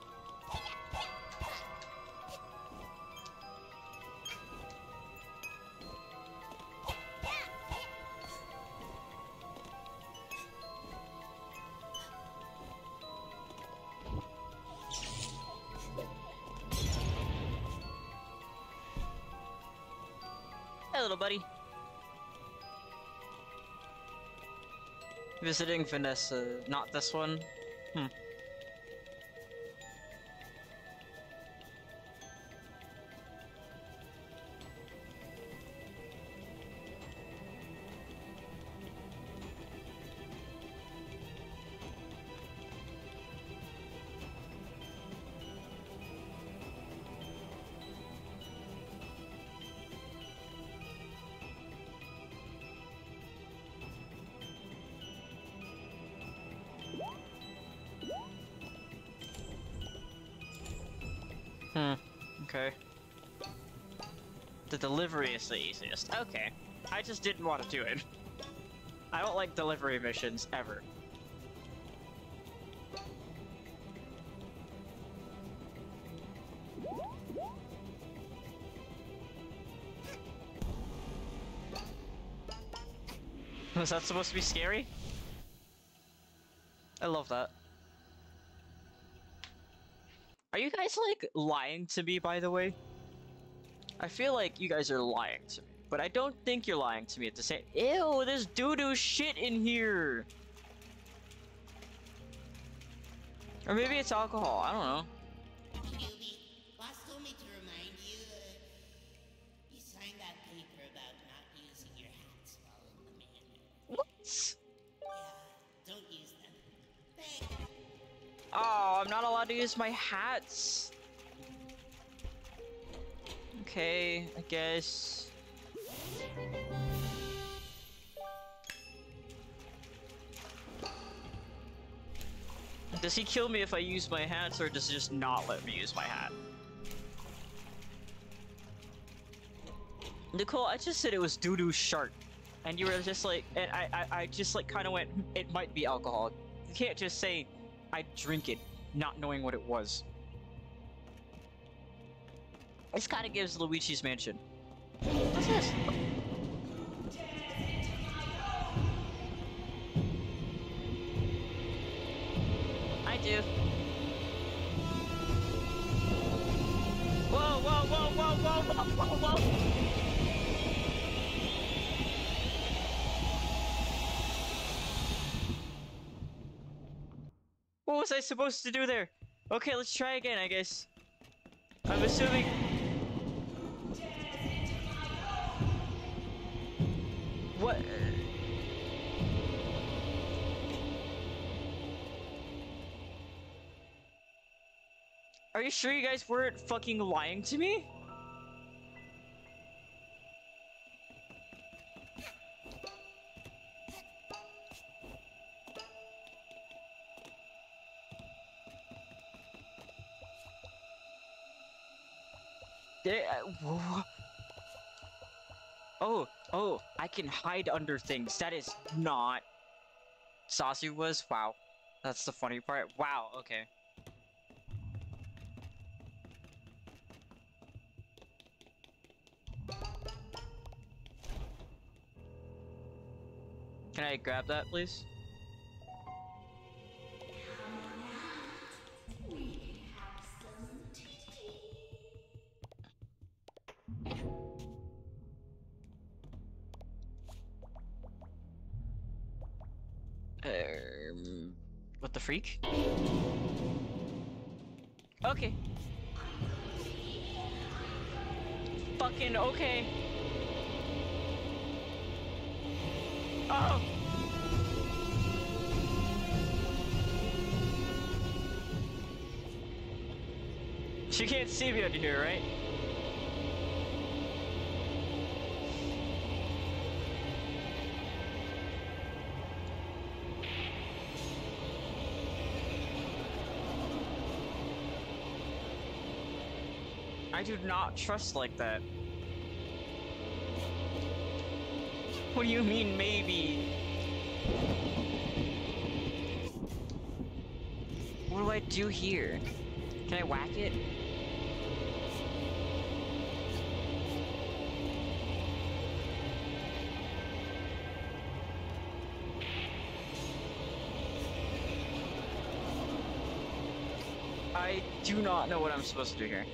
Speaker 1: Hey, little buddy. Visiting Vanessa. Not this one? Hmm. Okay. The delivery is the easiest. Okay. I just didn't want to do it. I don't like delivery missions, ever. Was that supposed to be scary? I love that. Are you guys, like, lying to me, by the way? I feel like you guys are lying to me, but I don't think you're lying to me at the same- Ew, there's doo-doo shit in here! Or maybe it's alcohol, I don't know.
Speaker 5: Newbie, boss told me to remind you, you signed that paper about not using your hats while in the manual.
Speaker 1: What?
Speaker 5: Yeah, don't use them. Thanks.
Speaker 1: Oh, I'm not allowed to use my hats. Okay, I guess. Does he kill me if I use my hats, or does he just not let me use my hat? Nicole, I just said it was doo-doo shark. And you were just like, and I just like kind of went, it might be alcohol. You can't just say, I drink it, not knowing what it was. This kind of gives Luigi's Mansion. What's this? I do. Whoa, whoa, whoa, whoa, whoa, whoa, whoa, whoa! What was I supposed to do there? Okay, let's try again, I guess. I'm assuming... What? Are you sure you guys weren't fucking lying to me? Oh, I can hide under things. That is not... Saucy was? Wow. That's the funny part. Wow, okay. Can I grab that, please? What the freak? Okay. Fucking okay. Oh! She can't see me under here, right? I do not trust like that. What do you mean, maybe? What do I do here? Can I whack it? I do not know what I'm supposed to do here.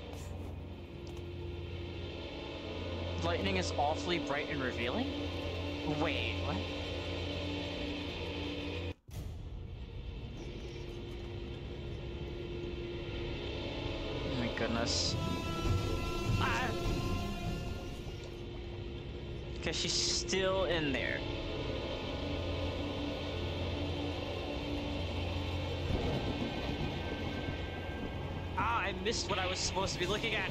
Speaker 1: Lightning is awfully bright and revealing? Wait, what? Oh my goodness. Ah! Okay, she's still in there. Ah, I missed what I was supposed to be looking at.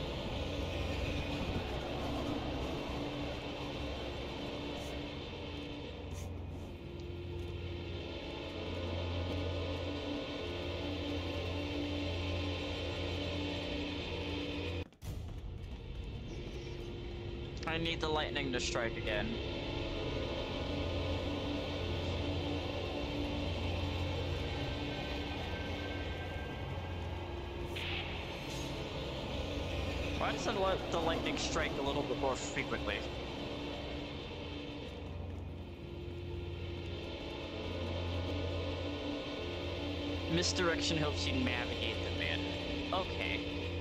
Speaker 1: I need the lightning to strike again. Why doesn't the lightning strike a little bit more frequently? Misdirection helps you navigate the man. Okay.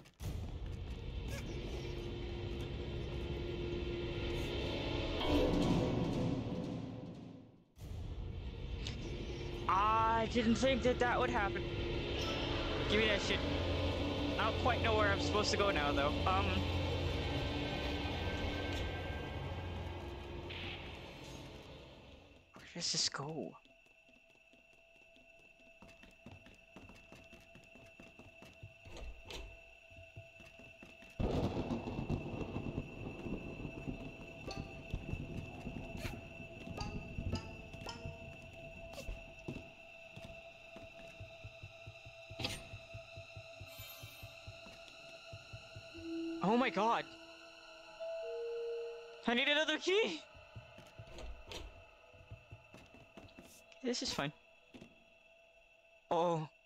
Speaker 1: I didn't think that that would happen. Give me that shit. I don't quite know where I'm supposed to go now, though. Where does this go? Oh my god! I need another key! This is fine. Oh.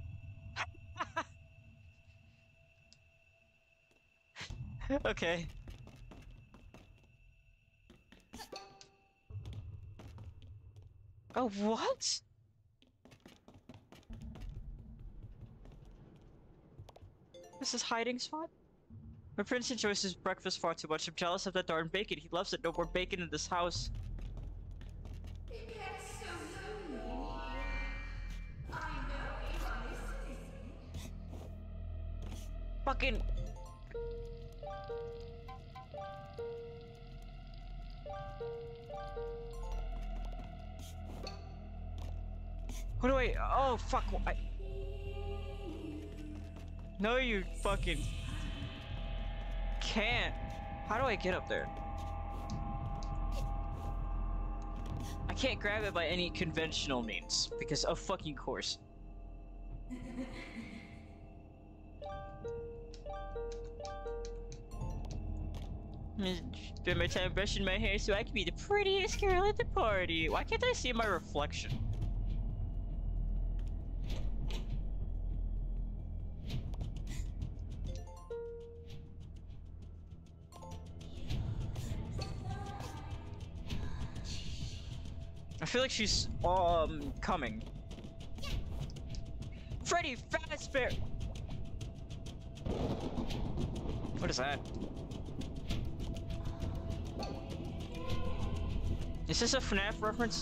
Speaker 1: Okay. Oh, what? This is hiding spot? My prince enjoys his breakfast far too much. I'm jealous of that darn bacon. He loves it. No more bacon in this house.
Speaker 8: It gets so lonely in here. I know you are listening.
Speaker 1: Fucking... What do I... Oh, fuck. No, you fucking... can't. How do I get up there? I can't grab it by any conventional means, because of fucking course. Spend my time brushing my hair so I can be the prettiest girl at the party. Why can't I see my reflection? I feel like she's coming. Freddy Fazbear! What is that? Is this a FNAF reference?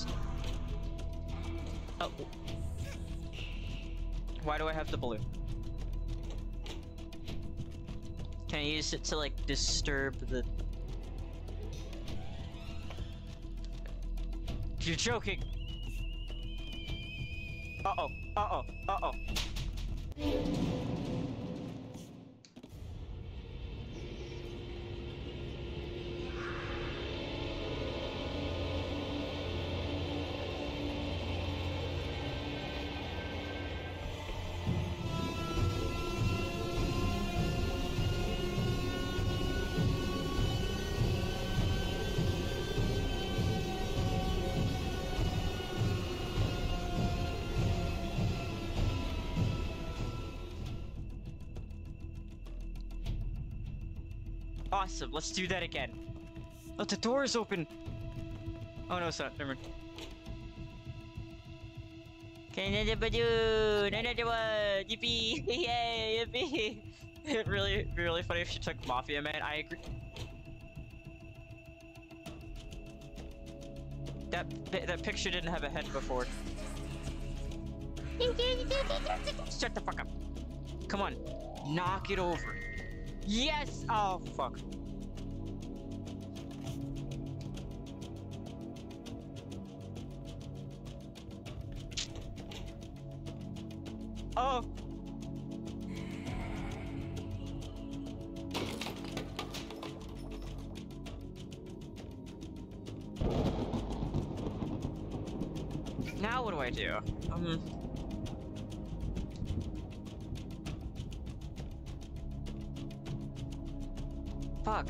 Speaker 1: Oh. Why do I have the balloon? Can I use it to like disturb the You're joking. Uh-oh. Uh-oh. Uh-oh. Awesome, let's do that again. Oh, the door is open. Oh no, it's not. Never mind. Okay, another balloon, another one. Yippee! Yay! Yippee! Really funny if she took Mafia Man. I agree. That picture didn't have a head before. Shut the fuck up. Come on, knock it over. Yes! Oh, fuck. Oh! Now what do I do? Fuck.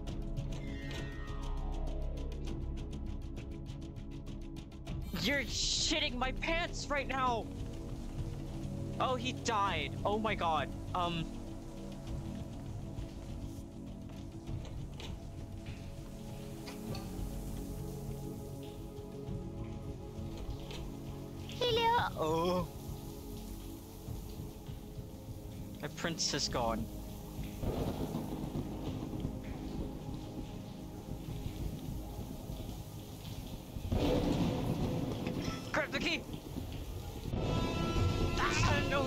Speaker 1: You're shitting my pants right now! Oh, he died. Oh my god. Hello. Oh. My prince is gone. Grab the key! Ah, no!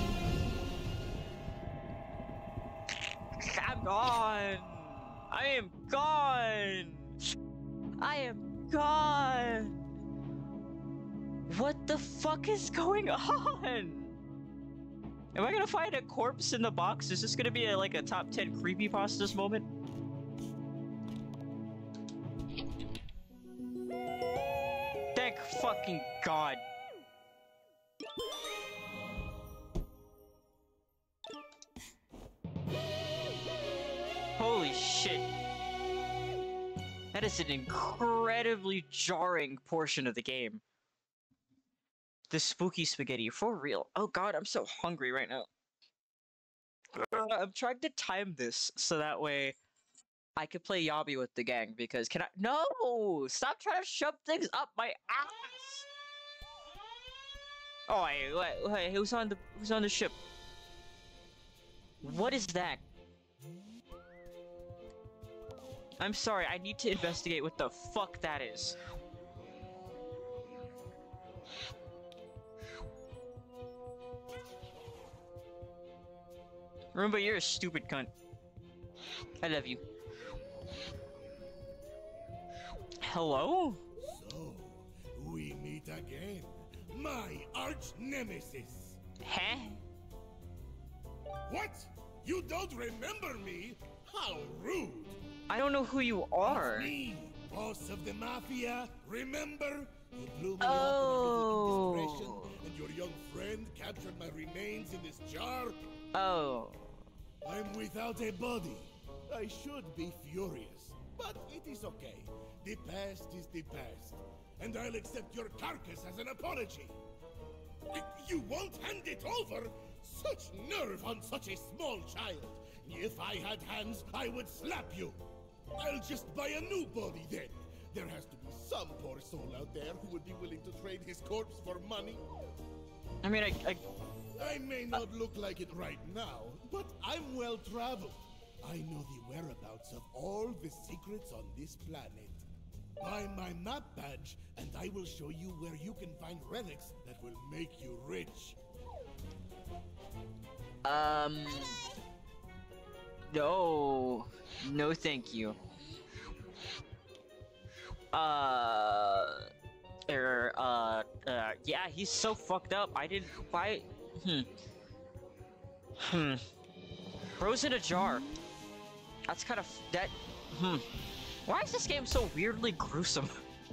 Speaker 1: I'm gone! I am gone! I am gone! What the fuck is going on? Am I gonna find a corpse in the box? Is this gonna be like a top 10 creepypastas moment? Thank fucking god. Holy shit. That is an incredibly jarring portion of the game. The spooky spaghetti, for real. Oh god, I'm so hungry right now. I'm trying to time this so that way I could play Yobby with the gang, because can I— No! Stop trying to shove things up my ass! Oh, wait, who's on the ship? What is that? I'm sorry, I need to investigate what the fuck that is. Roomba, you're a stupid cunt. I love you. Hello?
Speaker 6: So, we meet again. My arch nemesis.
Speaker 1: Huh?
Speaker 6: What? You don't remember me? How rude.
Speaker 1: I don't know who you are.
Speaker 6: Me, boss of the mafia. Remember? You blew me
Speaker 1: Oh.
Speaker 6: up in a indiscretion, and your young friend captured my remains in this jar.
Speaker 1: Oh.
Speaker 6: I'm without a body. I should be furious, but it is okay. The past is the past, and I'll accept your carcass as an apology. You won't hand it over? Such nerve on such a small child. If I had hands, I would slap you. I'll just buy a new body then. There has to be some poor soul out there who would be willing to trade his corpse for money.
Speaker 1: I mean,
Speaker 6: I may not look like it right now, but I'm well traveled. I know the whereabouts of all the secrets on this planet. Buy my map badge, and I will show you where you can find relics that will make you rich.
Speaker 1: No. No, thank you. Yeah, he's so fucked up. I didn't quite. Rose in a jar. That's kind of that. Why is this game so weirdly gruesome?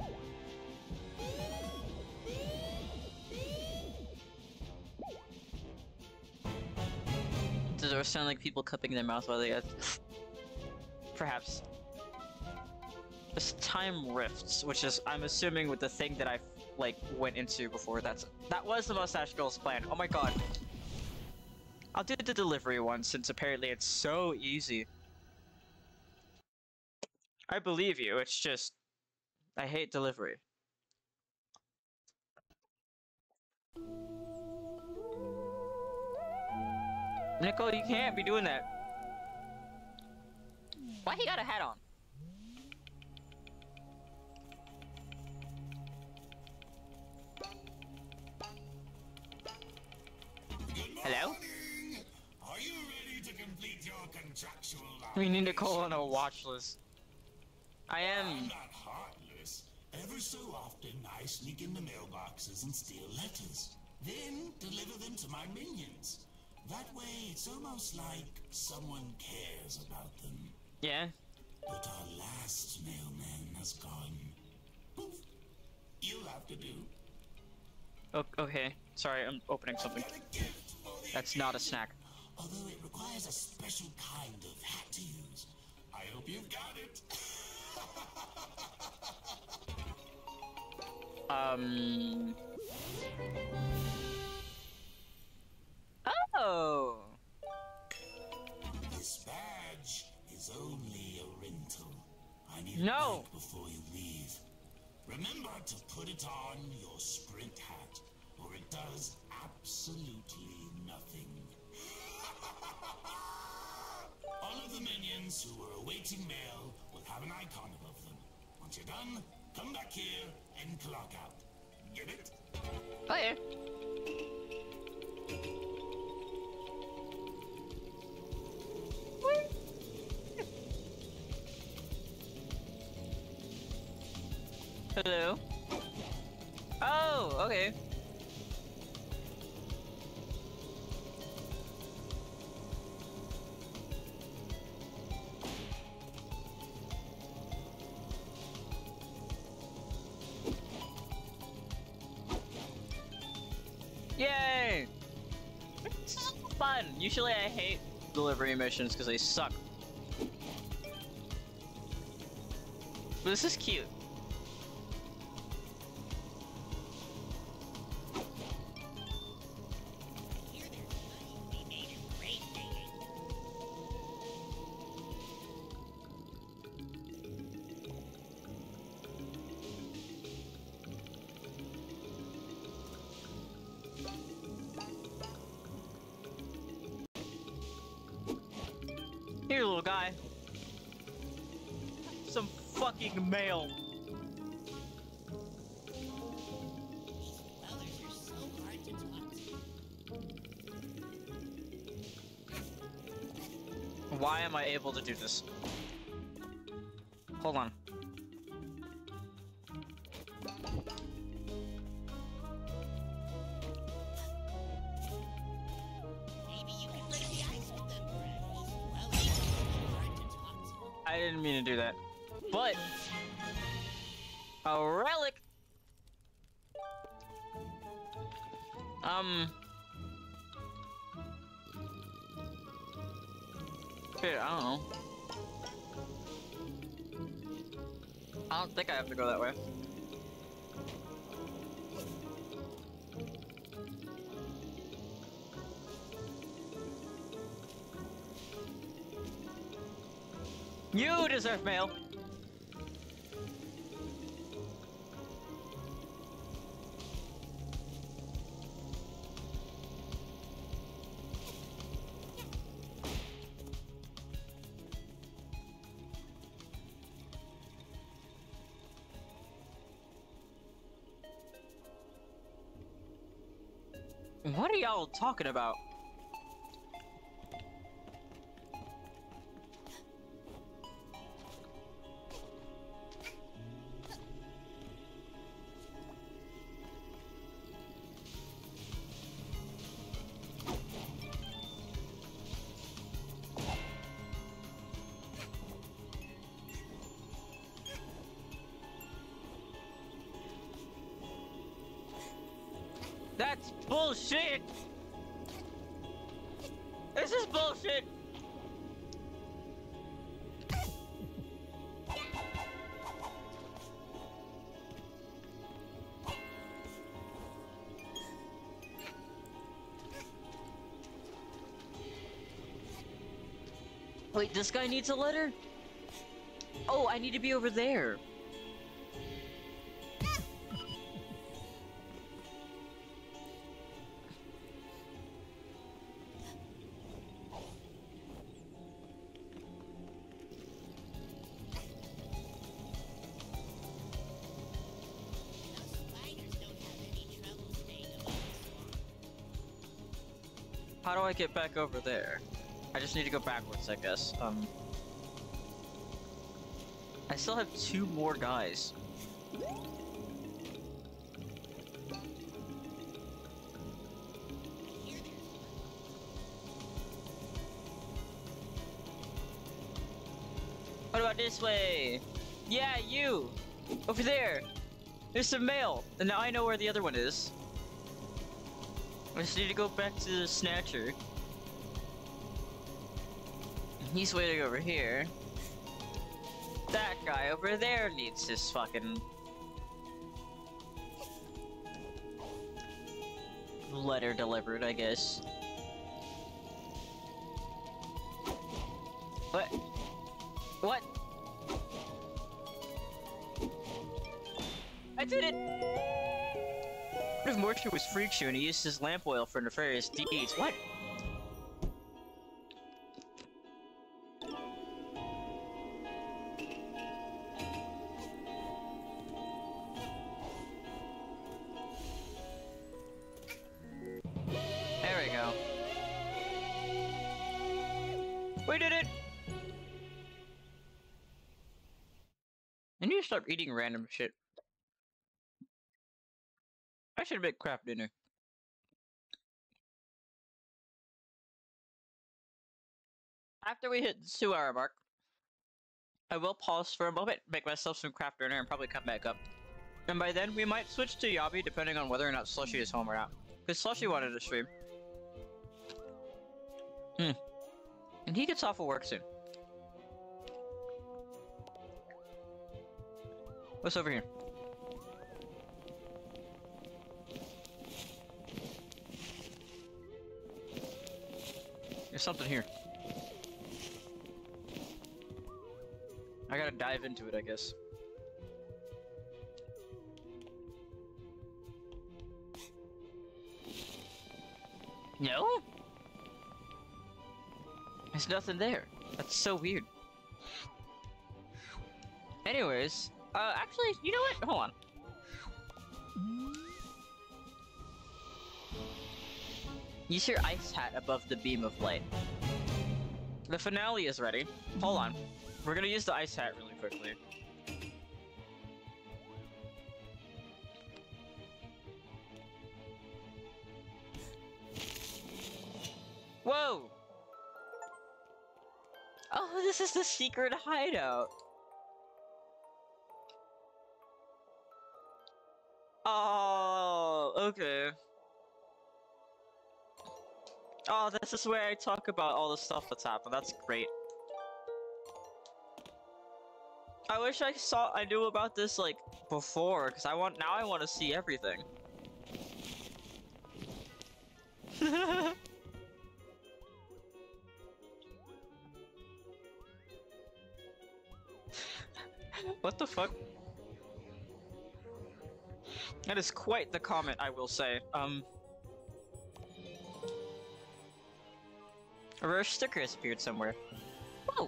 Speaker 1: Does it sound like people cupping their mouth while they get? Perhaps. This time rifts, which is I'm assuming with the thing that I like went into before. That was the Mustache Girl's plan. Oh my god. I'll do the delivery one since apparently it's so easy. I believe you. It's just I hate delivery. Nicole, you can't be doing that. Why he got a hat on? Hello?
Speaker 6: Are you ready to complete your contractual
Speaker 1: We need Nicole on a watch list. I am.
Speaker 6: I'm not heartless. Ever so often, I sneak into mailboxes and steal letters. Then deliver them to my minions. That way, it's almost like someone cares about them.
Speaker 1: Yeah.
Speaker 6: But our last mailman has gone. Poof. You'll have to do.
Speaker 1: Okay. Sorry, I'm opening something.
Speaker 6: I've got a gift for the
Speaker 1: That's not a snack.
Speaker 6: Although it requires a special kind of hat to use. I hope you've got it.
Speaker 1: Oh.
Speaker 6: This badge is only a rental. I need
Speaker 1: No.
Speaker 6: it back before you leave. Remember to put it on your sprint hat, or it does absolutely nothing. All of the minions who are awaiting mail will have an icon above them. Once you're done, come back here and clock out. Get it?
Speaker 1: Oh yeah. Hello. Oh, okay. Yay! This is fun. Usually I hate delivery missions because they suck. But this is cute.
Speaker 5: Here there's money to be made in crate digging.
Speaker 1: Here, little guy. Some fucking mail.
Speaker 5: These dwellers are so hard to talk to.
Speaker 1: Why am I able to do this? Hold on.
Speaker 5: Maybe you can break the ice with them, Brad. These dwellers are so hard to talk to.
Speaker 1: I didn't mean to do that. But a relic. Here, I don't know. I don't think I have to go that way. You deserve mail. What are y'all talking about? That's bullshit! This is bullshit! Wait, this guy needs a letter? Oh, I need to be over there. How do I get back over there? I just need to go backwards, I guess. I still have 2 more guys. What about this way? Yeah, you! Over there! There's some mail! And now I know where the other one is. I just need to go back to the snatcher. He's waiting over here. That guy over there needs his fucking letter delivered, I guess. What? What? I did it! What if Morty was freak shoe and he used his lamp oil for nefarious deeds? What? There we go. We did it! I need to stop eating random shit. I should make crap dinner. After we hit the 2-hour mark, I will pause for a moment, make myself some craft dinner, and probably come back up. And by then, we might switch to Yabi, depending on whether or not Slushy is home or not. Because Slushy wanted to stream. And he gets off of work soon. What's over here? There's something here. I gotta dive into it, I guess. No? There's nothing there. That's so weird. Anyways, actually, you know what? Hold on. Use your ice hat above the beam of light. The finale is ready. Hold on. We're gonna use the ice hat really quickly. Whoa! Oh, this is the secret hideout. Oh, okay. Oh, this is where I talk about all the stuff that's happened. That's great. I wish I knew about this like before, because now I want to see everything. What the fuck? That is quite the comment, I will say. A rare sticker has appeared somewhere. Whoa!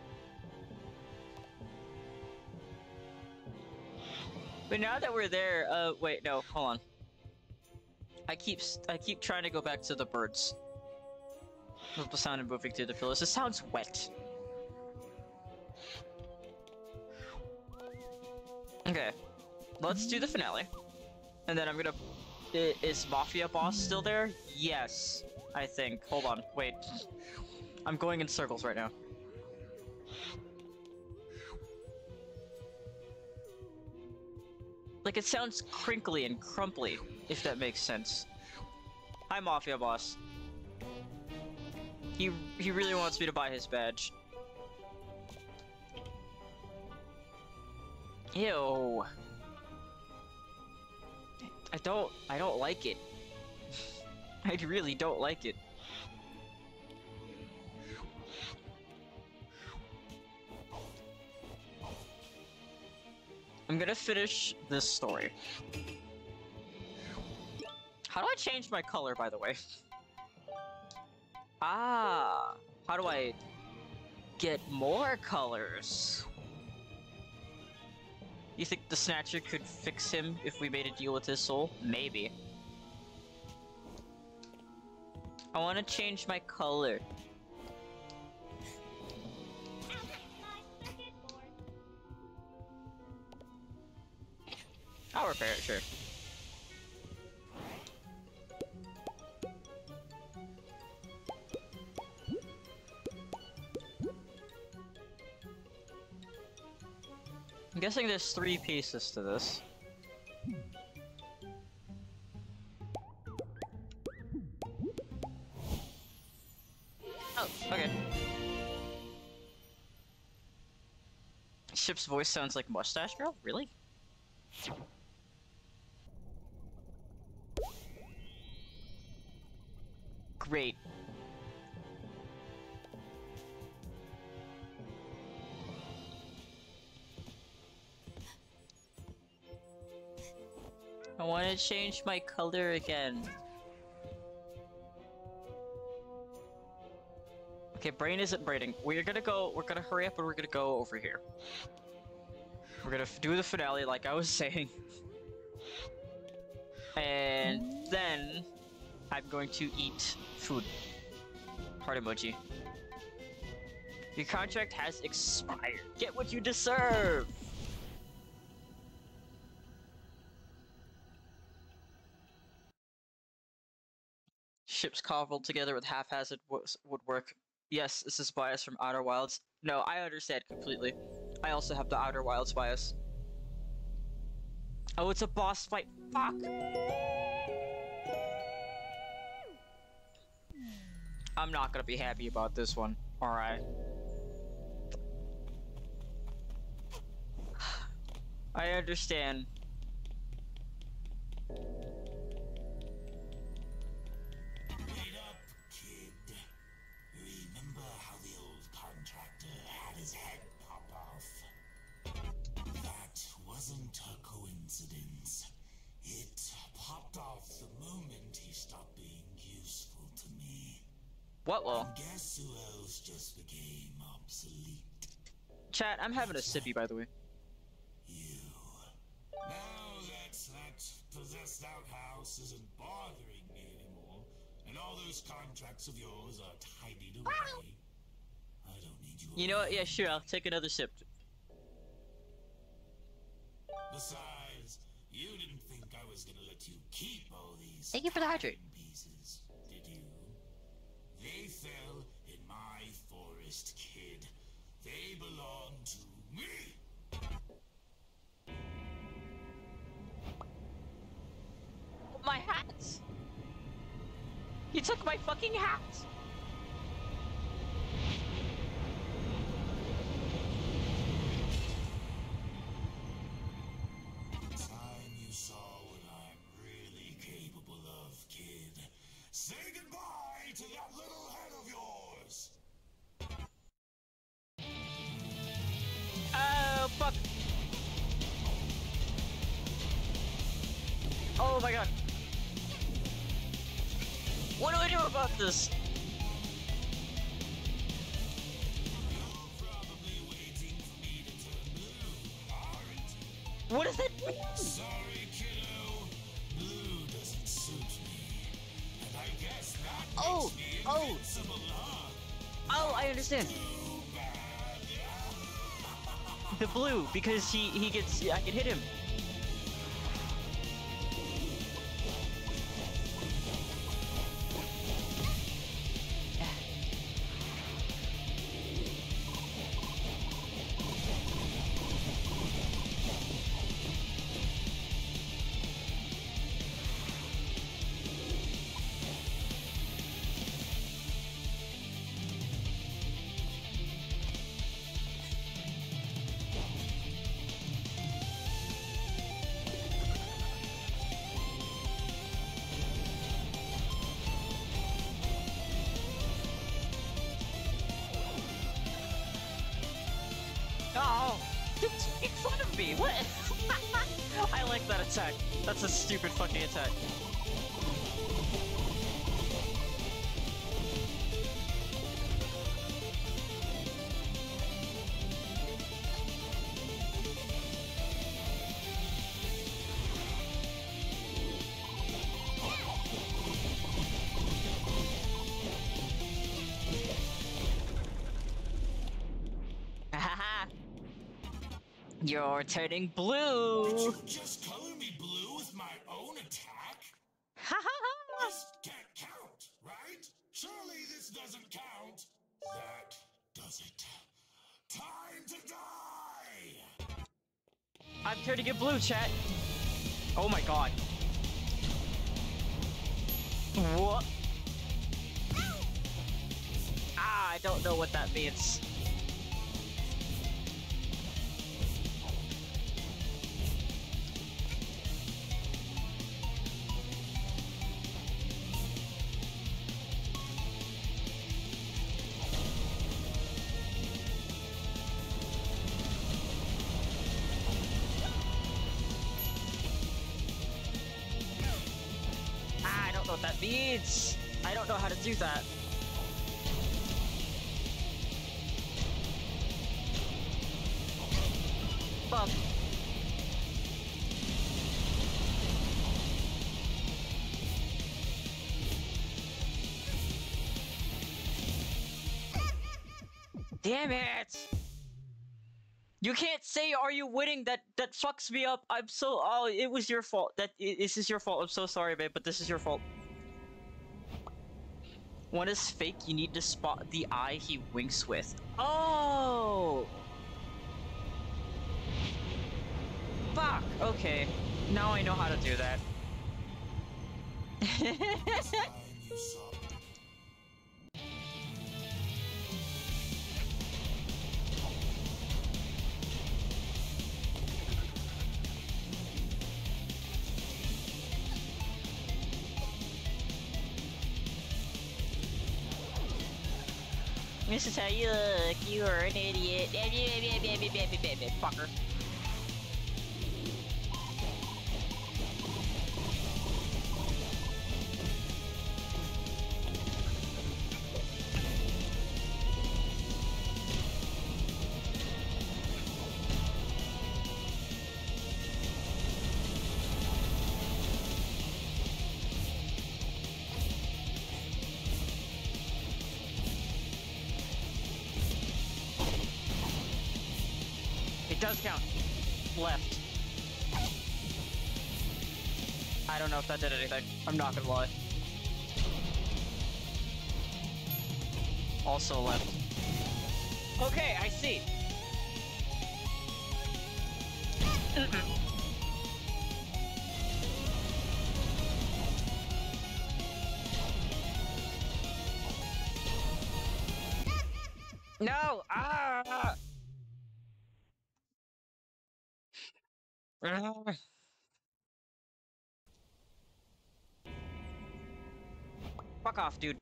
Speaker 1: But now that we're there, wait, no, hold on. I keep trying to go back to the birds. The sound of moving through the pillows. It sounds wet. Okay, let's do the finale. And then I'm gonna... Is Mafia Boss still there? Yes, I think. Hold on, wait. I'm going in circles right now. Like, it sounds crinkly and crumply, if that makes sense. Hi, Mafia Boss. He really wants me to buy his badge. Ew. I don't like it. I really don't like it. I'm gonna finish this story. How do I change my color, by the way? Ah, how do I get more colors? You think the Snatcher could fix him if we made a deal with his soul? Maybe. I want to change my color. I'll repair it, sure. I'm guessing there's 3 pieces to this. Oh, okay. Ship's voice sounds like Mustache Girl? Really? Great. I want to change my color again. Okay, brain isn't braining. We're gonna hurry up and we're gonna go over here. We're gonna do the finale like I was saying. And then I'm going to eat food. Heart emoji. Your contract has expired. Get what you deserve! Ships cobbled together with haphazard woodwork. Yes, this is bias from Outer Wilds. No, I understand completely. I also have the Outer Wilds bias. Oh, it's a boss fight. Fuck! I'm not gonna be happy about this one. Alright. I understand.
Speaker 6: It popped off the moment he stopped being useful to me.
Speaker 1: What will?
Speaker 6: And guess who else just became obsolete?
Speaker 1: Chat, I'm having a sippy, by the way.
Speaker 6: You. Now that possessed outhouse isn't bothering me anymore, and all those contracts of yours are tidied away, I don't need you.
Speaker 1: You know what? Yeah, sure, I'll take another sip.
Speaker 6: Besides, you didn't think I was gonna let you keep all these
Speaker 1: Thank you for the hydrate.
Speaker 6: pieces, did you? They fell in my forest, kid. They belong to me.
Speaker 1: My hats! He took my fucking hats!
Speaker 6: Say goodbye to that little head of yours!
Speaker 1: Oh, fuck! Oh my god! What do I do about this?
Speaker 6: You're probably waiting for me to turn blue, aren't you?
Speaker 1: What does that mean?
Speaker 6: Sorry, kiddo. Blue doesn't suit me. And I guess that
Speaker 1: Oh,
Speaker 6: makes me
Speaker 1: oh.
Speaker 6: invincible, huh?
Speaker 1: Oh, I understand.
Speaker 6: Too bad.
Speaker 1: The blue, because he gets, I can hit him. Wait, what? I like that attack. That's a stupid fucking attack. You're turning blue!
Speaker 6: Did you just color me blue with my own attack? This can't count, right? Surely this doesn't count. That does it. Time to die!
Speaker 1: I'm turning it blue, chat! Oh my god. What? Ah, I don't know what that means. I don't know what that means. I don't know how to do that. Fuck. Damn it! You can't say "Are you winning?" That fucks me up. I'm so it was your fault. This is your fault. I'm so sorry, babe, but this is your fault. One is fake. You need to spot the eye he winks with. Oh. Fuck. Okay. Now I know how to do that. This is how you look. You are an idiot. Fucker. It does count. Left. I don't know if that did anything. I'm not gonna lie. Also left. Okay, I see. No! Ah! Fuck off, dude.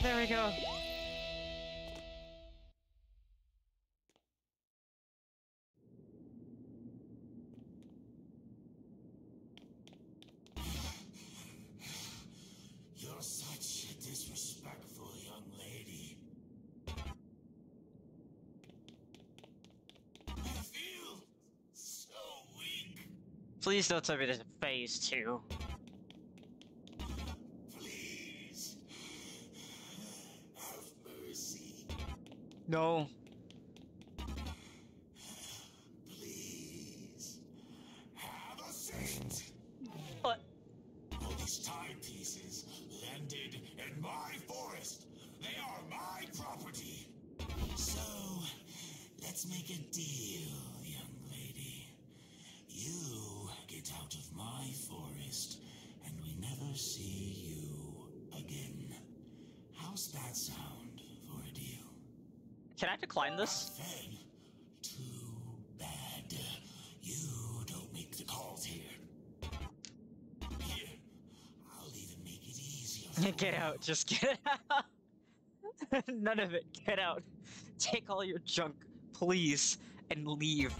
Speaker 1: there we go.
Speaker 6: You're such a disrespectful young lady. I feel so weak.
Speaker 1: Please don't tell me there's a phase 2.
Speaker 6: Please, have mercy.
Speaker 1: No.
Speaker 6: Please, have a seat.
Speaker 1: What?
Speaker 6: All these timepieces landed in my forest. They are my property. So, let's make a deal, young lady. You get out of my forest, and we never see you again. How's that sound for a deal?
Speaker 1: Can I decline this?
Speaker 6: Then, too bad. You don't make the calls here. Here, I'll even make it easier for
Speaker 1: Get out, just get out. None of it, get out. Take all your junk, please, and leave.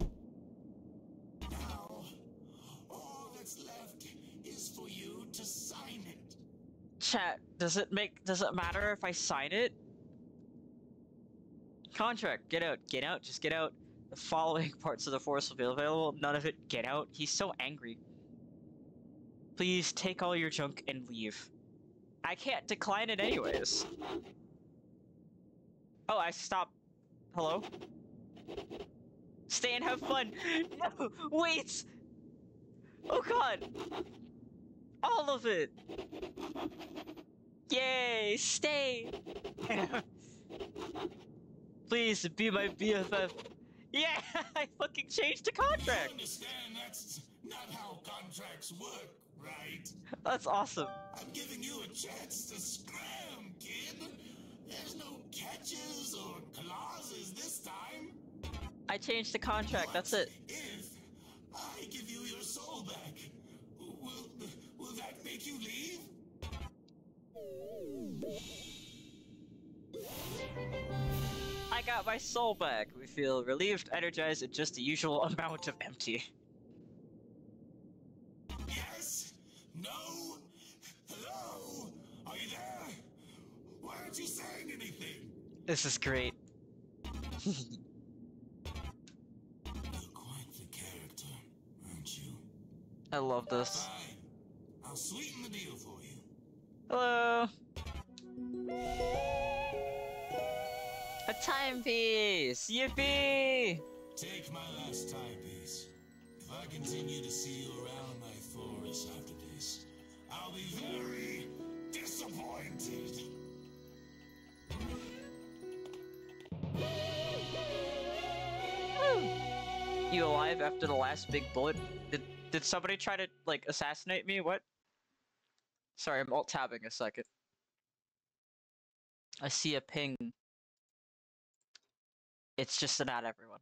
Speaker 6: Now, all that's left is for you to sign it.
Speaker 1: Chat, does it matter if I sign it? Contract, get out, just get out. The following parts of the force will be available, none of it, get out. He's so angry. Please take all your junk and leave. I can't decline it anyways. Oh, I stopped. Hello? Stay and have fun. No, wait! Oh god! All of it! Yay, stay! Please be my BFF. Yeah, I fucking changed the
Speaker 6: You
Speaker 1: contract!
Speaker 6: understand that's not how contracts work, right?
Speaker 1: That's awesome.
Speaker 6: I'm giving you a chance to scram, kid. There's no catches or clauses this time.
Speaker 1: I changed the contract, that's it.
Speaker 6: If I give you your soul back, will that make you leave?
Speaker 1: I got my soul back. We feel relieved, energized, and just the usual amount of empty.
Speaker 6: Yes? No? Hello? Are you there? Why aren't you saying anything?
Speaker 1: This is great.
Speaker 6: You're quite the character, aren't you?
Speaker 1: I love this.
Speaker 6: Fine. I'll sweeten the deal for you.
Speaker 1: Hello. A timepiece! Yippee!
Speaker 6: Take my last timepiece. If I continue to see you around my forest after this, I'll be very disappointed.
Speaker 1: You alive after the last big bullet? Did somebody try to, like, assassinate me? What? Sorry, I'm alt-tabbing a second. I see a ping. It's just about everyone.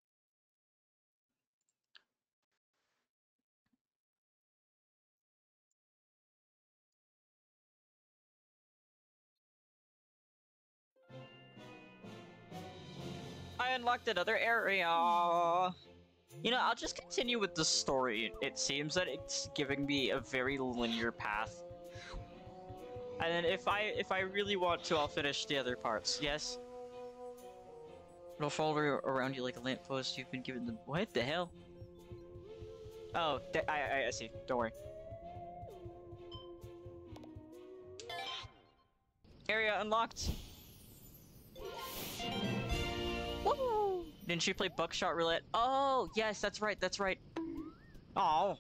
Speaker 1: I unlocked another area. You know, I'll just continue with the story. It seems that it's giving me a very linear path. And then if I really want to, I'll finish the other parts. Yes. It'll follow around you like a lamppost. You've been given the what the hell? Oh, I see. Don't worry. Area unlocked. Woo! Didn't you play Buckshot Roulette? Oh, yes, that's right. That's right. Oh.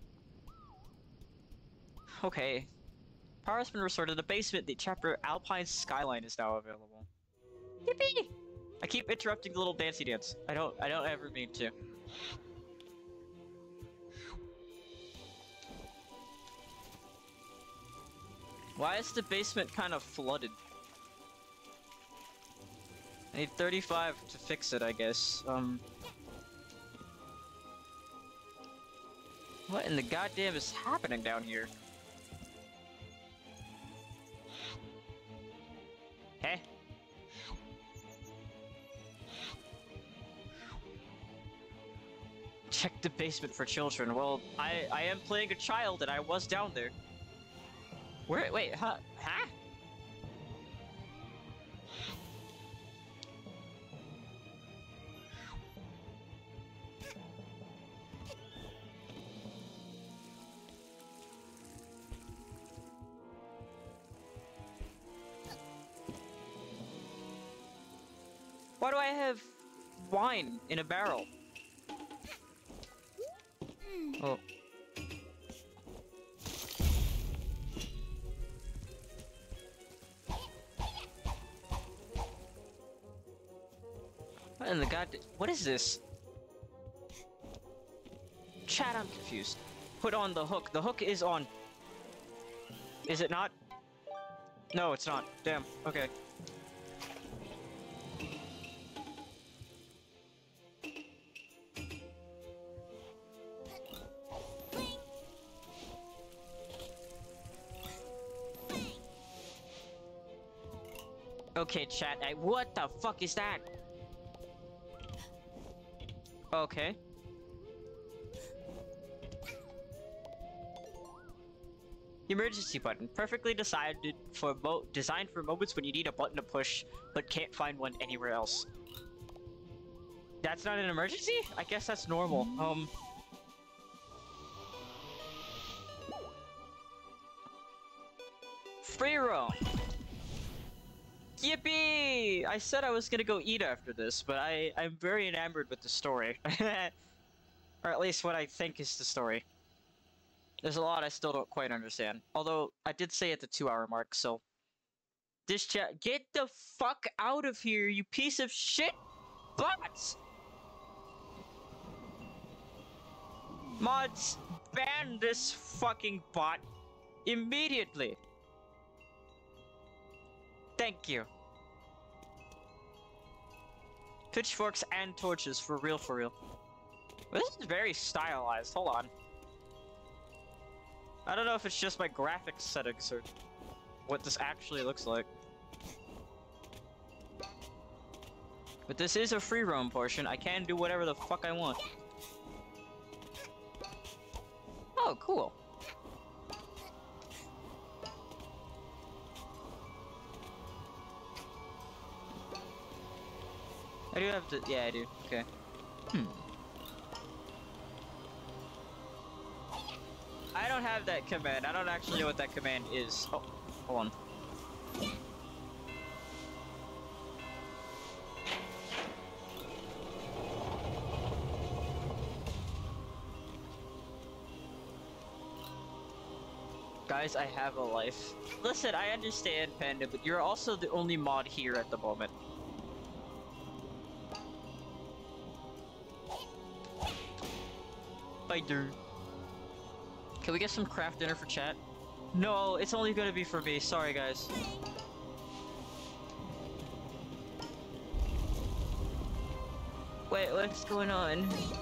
Speaker 1: Okay. Power has been restored to the basement. The chapter Alpine Skyline is now available. Yippee! I keep interrupting the little dancey dance. I don't ever mean to. Why is the basement kind of flooded? I need 35 to fix it, I guess. What in the goddamn is happening down here? Check the basement for children. Well, I am playing a child and I was down there. Where? Wait, huh? Huh? Why do I have wine in a barrel? Oh. What in the god? What is this? Chat, I'm confused. Put on the hook. The hook is on. Is it not? No, it's not. Damn. Okay. Okay, chat. What the fuck is that? Okay. The emergency button, perfectly designed for moments when you need a button to push, but can't find one anywhere else. That's not an emergency? I guess that's normal. Free roam. Yippee! I said I was gonna go eat after this, but I'm very enamored with the story. Or at least what I think is the story. There's a lot I still don't quite understand. Although, I did say at the 2-hour mark, so... This chat- Get the fuck out of here, you piece of shit! Bots! Mods, ban this fucking bot immediately! Thank you. Pitchforks and torches, for real, for real. Well, this is very stylized, hold on. I don't know if it's just my graphics settings or what this actually looks like. But this is a free roam portion, I can do whatever the fuck I want. Oh, cool. I do have to- yeah, I do. Okay. I don't have that command. I don't actually know what that command is. Oh, hold on. Guys, I have a life. Listen, I understand, Panda, but you're also the only mod here at the moment. I do. Can we get some craft dinner for chat? No, it's only gonna be for me. Sorry, guys. Wait, what's going on?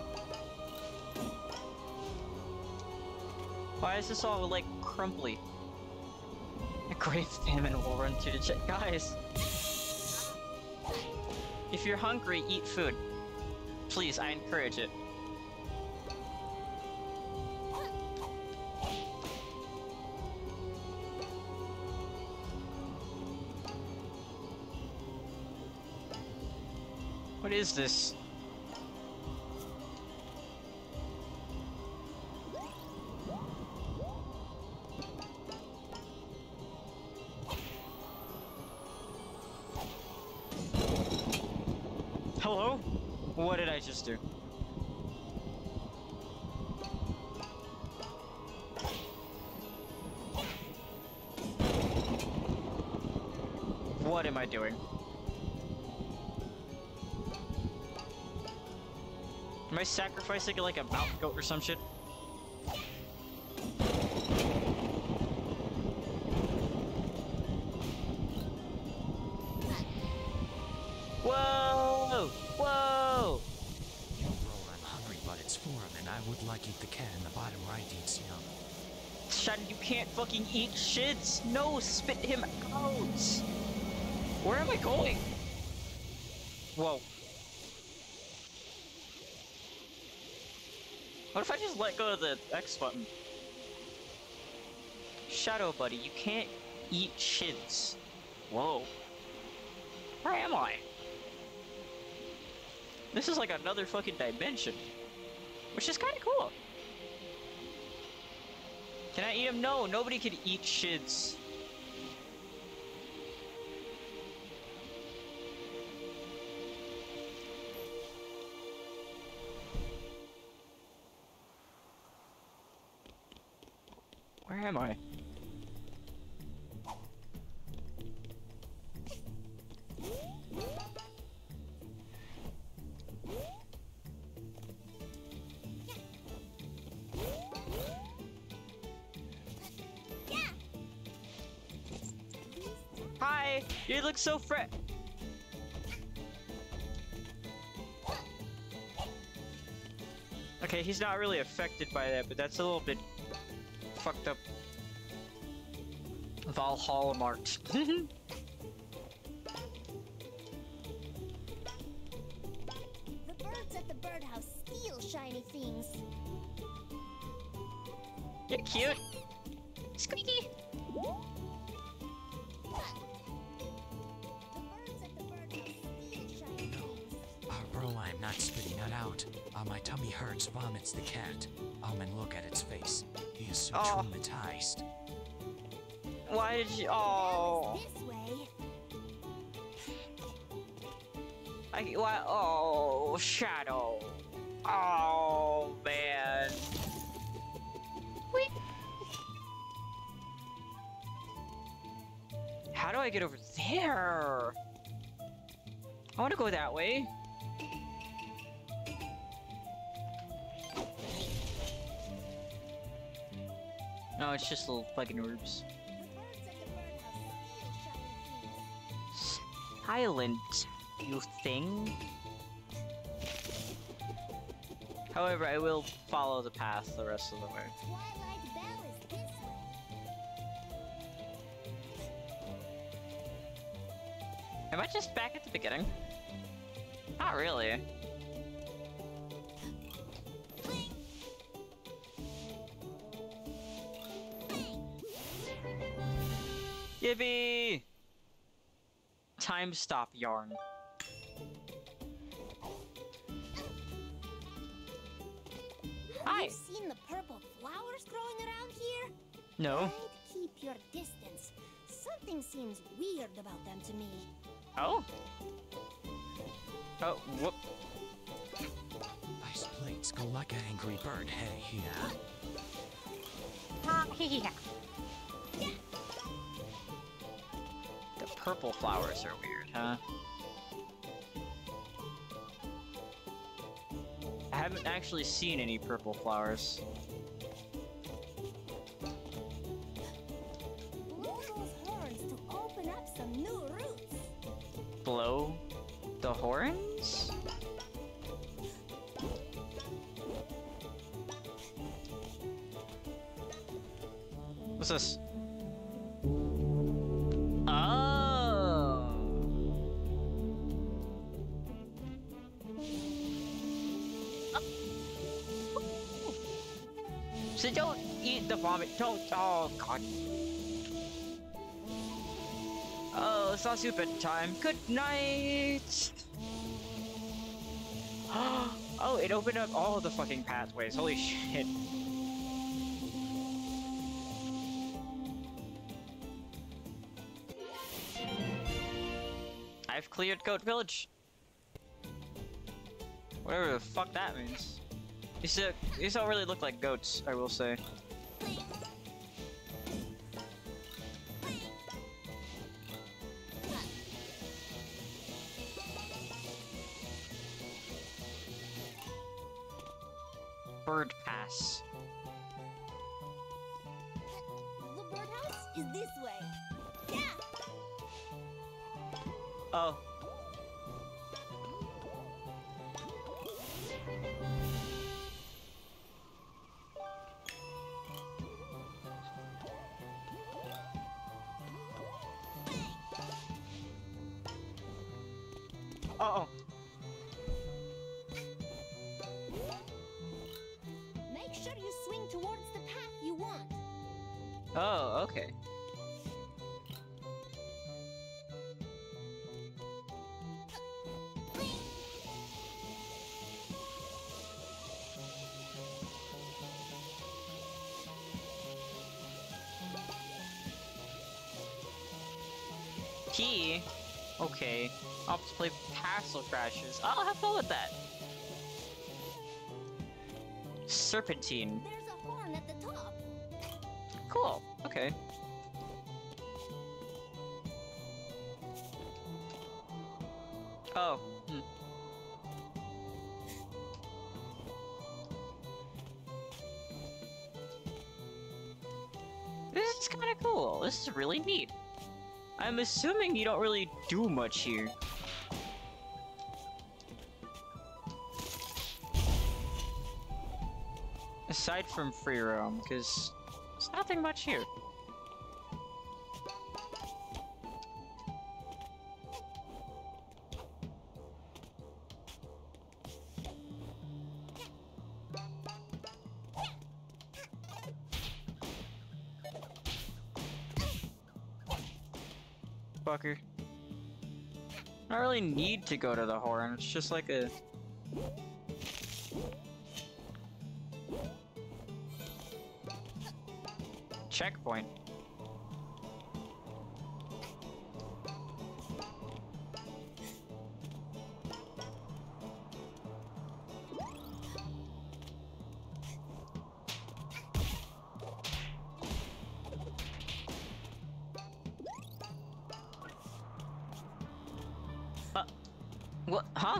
Speaker 1: Why is this all, like, crumbly? A grave famine will run through the chat. Guys! If you're hungry, eat food. Please, I encourage it. What is this? Hello? What did I just do? What am I doing? Am I sacrificing like a mountain goat or some shit? Whoa! Whoa!
Speaker 3: Bro, I'm hungry, but it's 4 and I would like eat the cat in the bottom right eats young.
Speaker 1: Shannon, you can't fucking eat shits! No, spit him out! Where am I going? Whoa. What if I just let go of the X button? Shadow buddy, you can't eat shids. Whoa. Where am I? This is like another fucking dimension. Which is kind of cool. Can I eat them? No, nobody can eat shids. Where am I? Hi! You look so fresh. Okay, he's not really affected by that, but that's a little bit fucked up. Valhalla marks.
Speaker 7: The birds at the birdhouse steal shiny things.
Speaker 1: You're cute. Squeaky.
Speaker 7: The birds at the birdhouse steal shiny things.
Speaker 3: Bro, I'm not spitting that out. My tummy hurts, vomits the cat. And look at its face. He is so traumatized.
Speaker 1: Why did you? Oh.
Speaker 7: This way.
Speaker 1: Why? Oh, Shadow. Oh man. Wait. How do I get over there? I want to go that way. No, it's just little fucking roots. Silent, you thing. However, I will follow the path the rest of the way.
Speaker 7: Twilight Bell is this way.
Speaker 1: Am I just back at the beginning? Not really. Yippee! Time stop yarn. Hi!
Speaker 7: Have you seen the purple flowers growing around here?
Speaker 1: No.
Speaker 7: I'd keep your distance. Something seems weird about them to me.
Speaker 1: Oh? Oh, whoop.
Speaker 3: Ice plates go like an angry bird. Hey, yeah.
Speaker 1: The purple flowers are weird, huh? I haven't actually seen any purple flowers.
Speaker 7: Blow those horns to open up some new roots.
Speaker 1: Blow the horns? What's this? Oh. So don't eat the vomit. Don't. Oh god. Oh, it's not stupid time. Good night. Oh, it opened up all the fucking pathways. Holy shit. I've cleared Goat Village. Whatever the fuck that means. These don't really look like goats, I will say. Bird pass.
Speaker 7: The birdhouse is this way. Yeah.
Speaker 1: Oh. Uh-oh. Oh, okay. Key? Okay. I'll have to play Castle Crashers. I'll have fun with that. Serpentine.
Speaker 7: There's a horn at the top.
Speaker 1: Cool. Okay. Oh. This is kind of cool. This is really neat. I'm assuming you don't really do much here. Aside from free roam, because there's nothing much here. Fucker. I don't really need to go to the horn, it's just like a... checkpoint. What? Huh?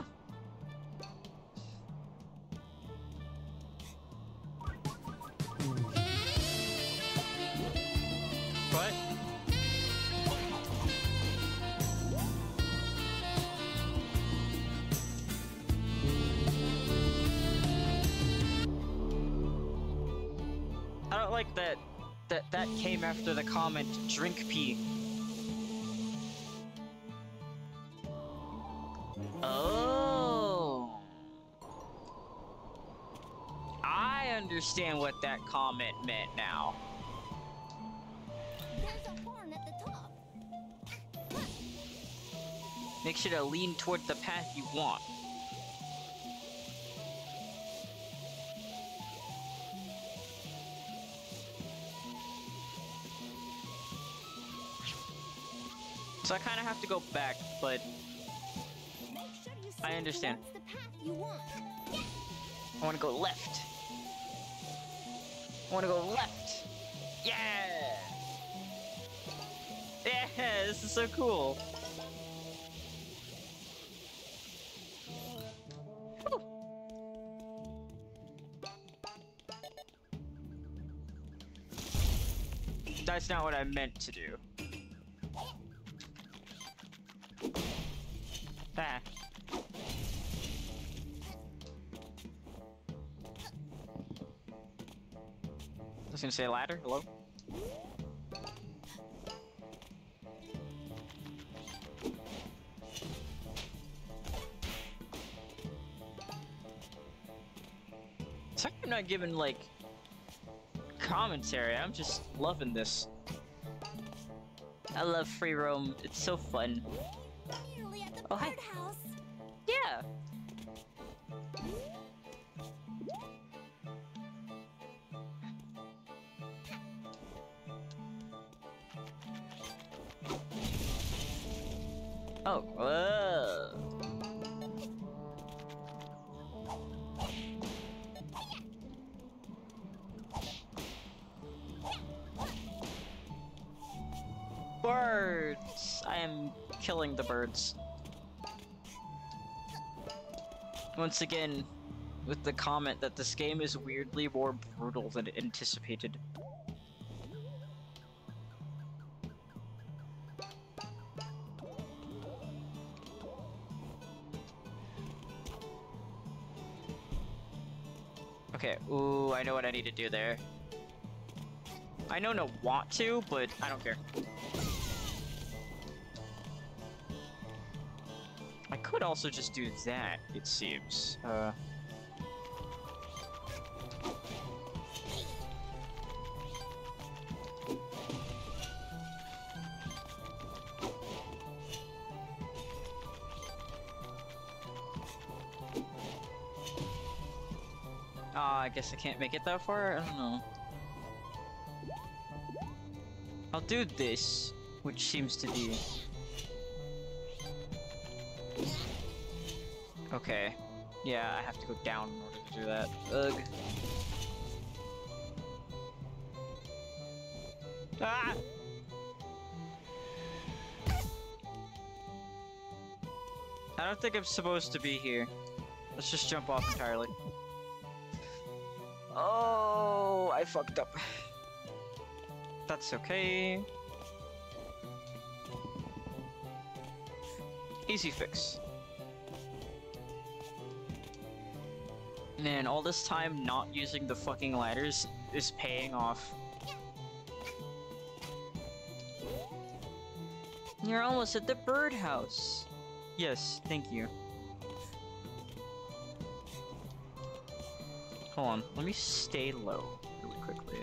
Speaker 1: What? I don't like that came after the comment, drink pee. Oh. I understand what that comment meant now.
Speaker 7: There's a horn at the top.
Speaker 1: Make sure to lean toward the path you want. So I kind of have to go back, but
Speaker 7: Make sure you
Speaker 1: I
Speaker 7: swing
Speaker 1: understand.
Speaker 7: towards the path you want. Yeah.
Speaker 1: I want to go left. I want to go left. Yeah! Yeah, this is so cool. Whew. That's not what I meant to do. Ah. I was gonna say ladder, hello? It's like I'm not giving, like, commentary, I'm just loving this. I love free roam, it's so fun.
Speaker 7: Nearly at the
Speaker 1: Oh, hi.
Speaker 7: birdhouse.
Speaker 1: Yeah! Oh, birds! I am killing the birds. Once again, with the comment that this game is weirdly more brutal than anticipated. Okay, ooh, I know what I need to do there. I know no want to, but I don't care. I could also just do that, it seems. I guess I can't make it that far? I don't know. I'll do this, which seems to be... Okay. Yeah, I have to go down in order to do that. Ugh. Ah! I don't think I'm supposed to be here. Let's just jump off entirely. Oh, I fucked up. That's okay. Easy fix. Man, all this time not using the fucking ladders is paying off. You're almost at the birdhouse. Yes, thank you. Hold on, let me stay low really quickly.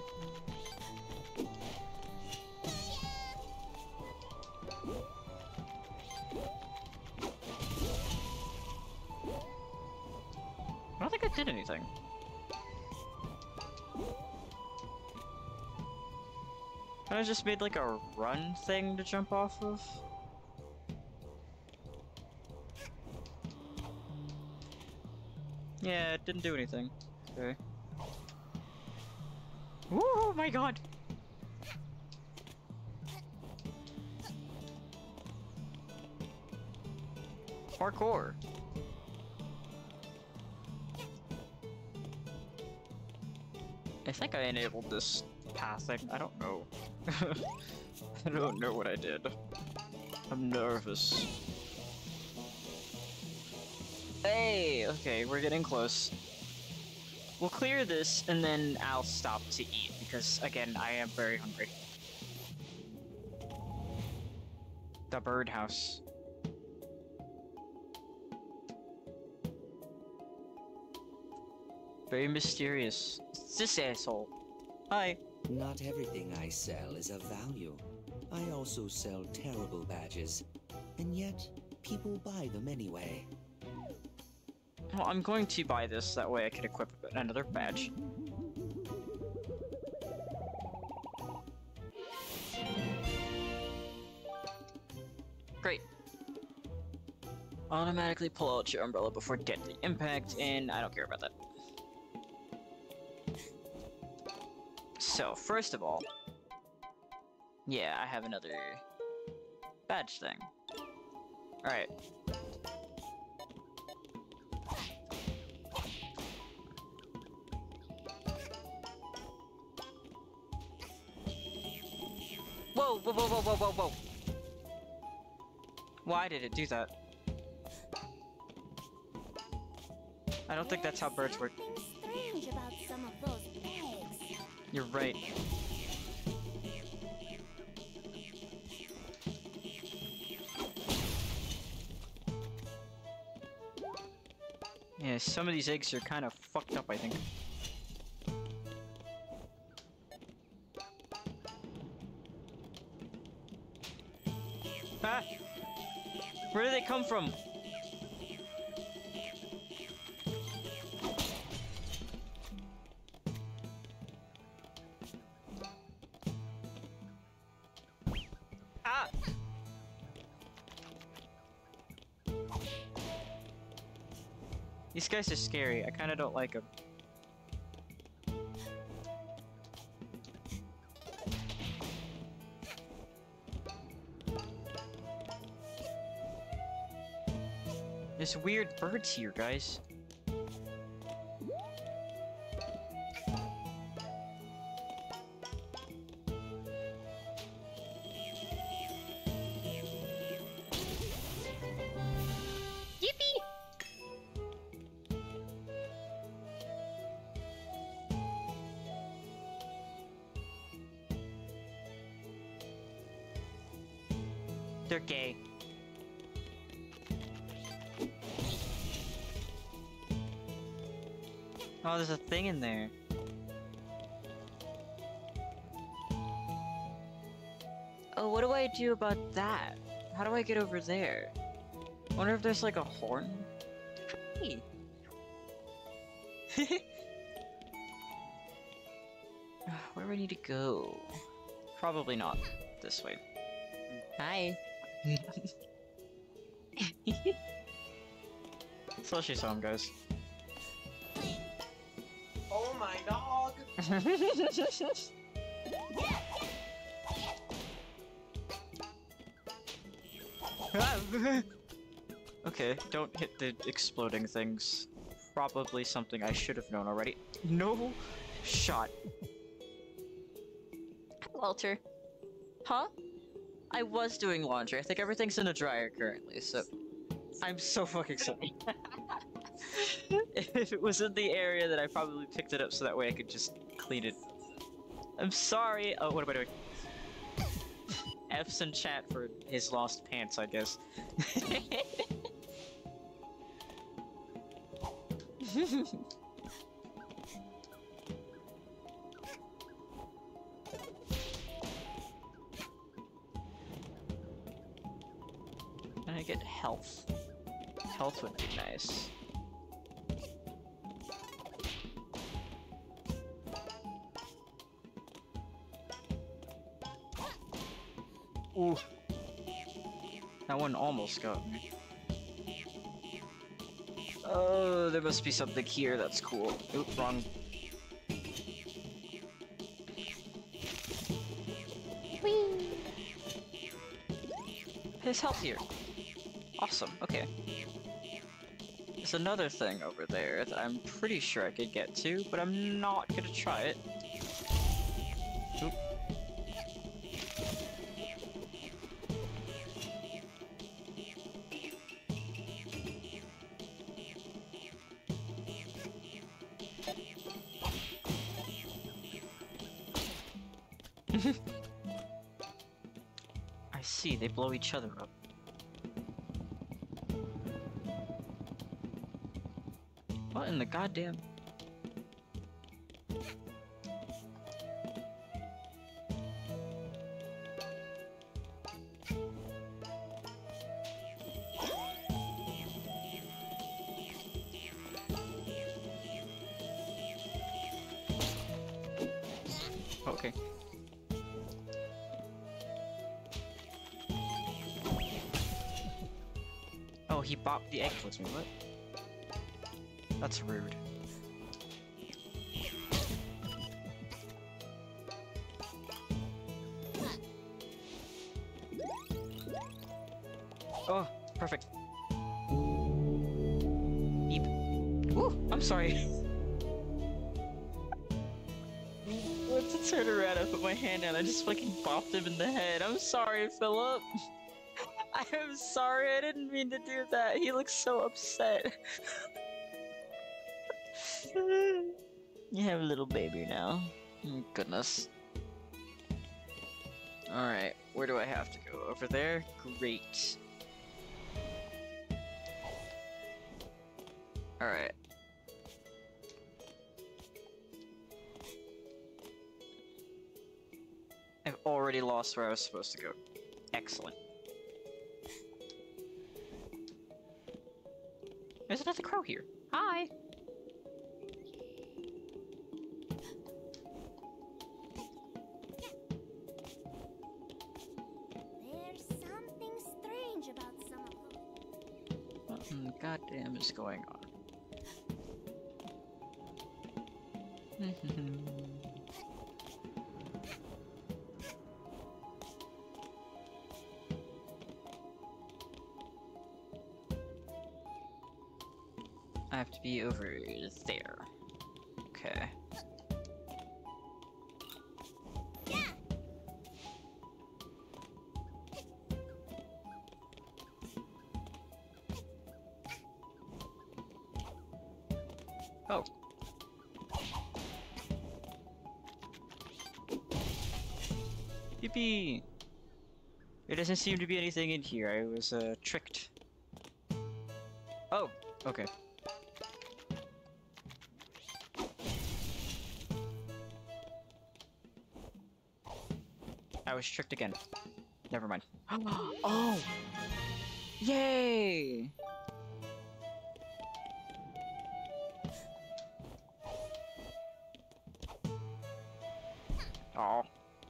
Speaker 1: I don't think I did anything. I just made like a run thing to jump off of. Yeah, it didn't do anything. Okay. Oh my god! Parkour! I think I enabled this pathing. I don't know. I don't know what I did. I'm nervous. Hey! Okay, we're getting close. We'll clear this, and then I'll stop to eat, because, again, I am very hungry. The birdhouse. Very mysterious. It's this asshole. Hi.
Speaker 4: Not everything I sell is of value. I also sell terrible badges, and yet people buy them anyway.
Speaker 1: Well, I'm going to buy this, that way I can equip another badge. Great. Automatically pull out your umbrella before deadly impact, and I don't care about that. So, first of all... Yeah, I have another... badge thing. Alright. Whoa, whoa, whoa, whoa, whoa, whoa, whoa! Why did it do that? I don't think that's how birds work.
Speaker 7: Strange about some of those eggs.
Speaker 1: You're right. Yeah, some of these eggs are kind of fucked up, I think. Ah! Where do they come from? Ah! These guys are scary. I kind of don't like them. There's weird birds here, guys. Yippee! They're gay. Oh, there's a thing in there. Oh, what do I do about that? How do I get over there? I wonder if there's like a horn? Hey. do I need to go? Probably not this way. Hi. Slushy song, guys.
Speaker 9: Oh my dog!
Speaker 1: Okay, don't hit the exploding things. Probably something I should have known already. No shot. Walter. Huh? I was doing laundry. I think everything's in the dryer currently, so... I'm so fucking sorry. If it was in the area, then I probably picked it up so that way I could just clean it. I'm sorry. Oh, what am I doing? F's in chat for his lost pants, I guess. Can I get health? Health would be nice. Ooh. That one almost got me. Oh, there must be something here that's cool. Oop, wrong. Whee! His health here. Awesome, okay. There's another thing over there that I'm pretty sure I could get to, but I'm not gonna try it. Oop. I see, they blow each other up. What in the goddamn... Okay. Oh, he bopped the egg towards me, what? That's rude. Oh, perfect. Beep. Ooh, I'm sorry. Went to turn around, I put my hand out, I just fucking bopped him in the head. I'm sorry, Philip. I'm sorry, I didn't mean to do that. He looks so upset. You have a little baby now. Oh, goodness. Alright, where do I have to go? Over there? Great. Alright. I've already lost where I was supposed to go. Excellent. There's another crow here. Hi!
Speaker 7: There's something strange about some of them.
Speaker 1: What in the goddamn is going on? I have to be over there. Okay. Oh. Yippee! There doesn't seem to be anything in here. I was, tricked. Oh, okay. I was tricked again. Never mind. Oh! Yay! Oh.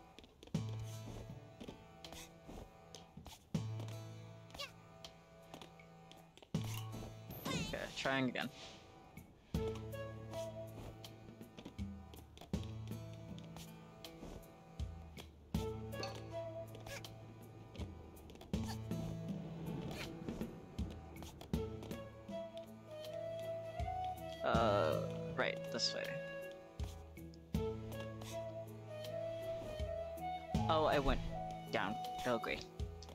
Speaker 1: Okay, trying again. Right, this way. Oh, I went down. Oh, great.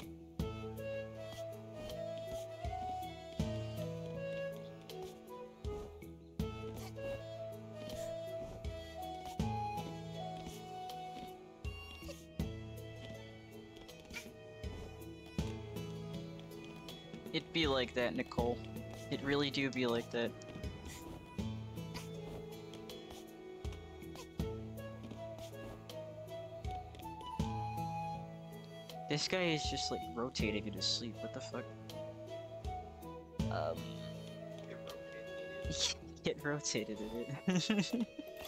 Speaker 1: It be like that, Nicole. It really do be like that. This guy is just like rotating in his sleep. What the fuck? Get rotated in it.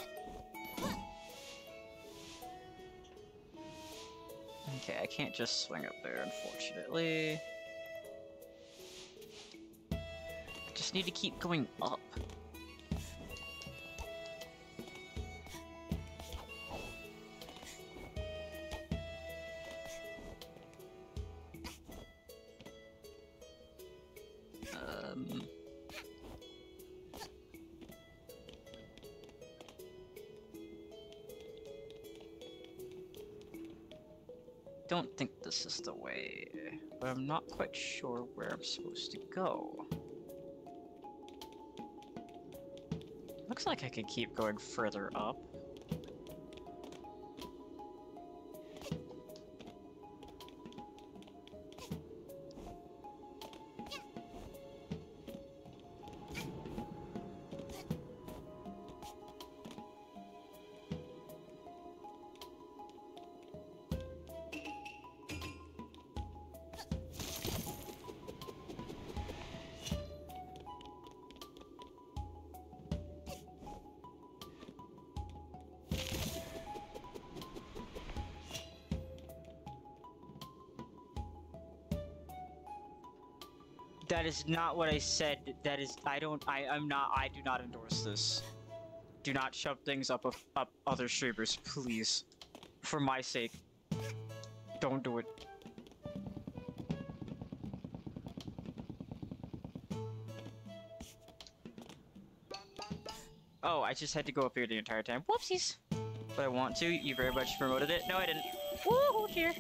Speaker 1: Okay, I can't just swing up there, unfortunately. I just need to keep going up. Don't think this is the way, but I'm not quite sure where I'm supposed to go. Looks like I could keep going further up. That is not what I said. That is, I do not endorse this. Do not shove things up other streamers, please. For my sake. Don't do it. Oh, I just had to go up here the entire time. Whoopsies! But I want to. You very much promoted it. No, I didn't. Woo! Here.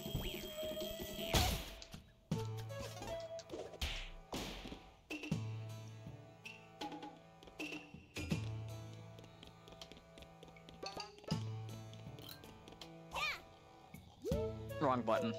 Speaker 1: Wrong button.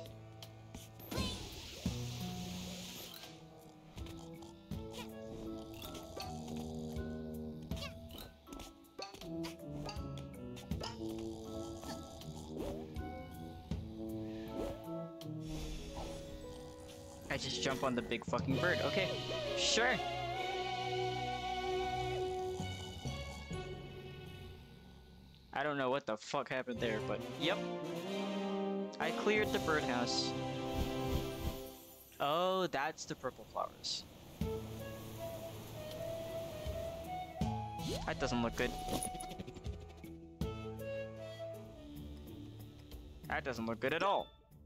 Speaker 1: I just jump on the big fucking bird. Okay, sure. I don't know what the fuck happened there, but yep. I cleared the birdhouse. Oh, that's the purple flowers. That doesn't look good. That doesn't look good at all.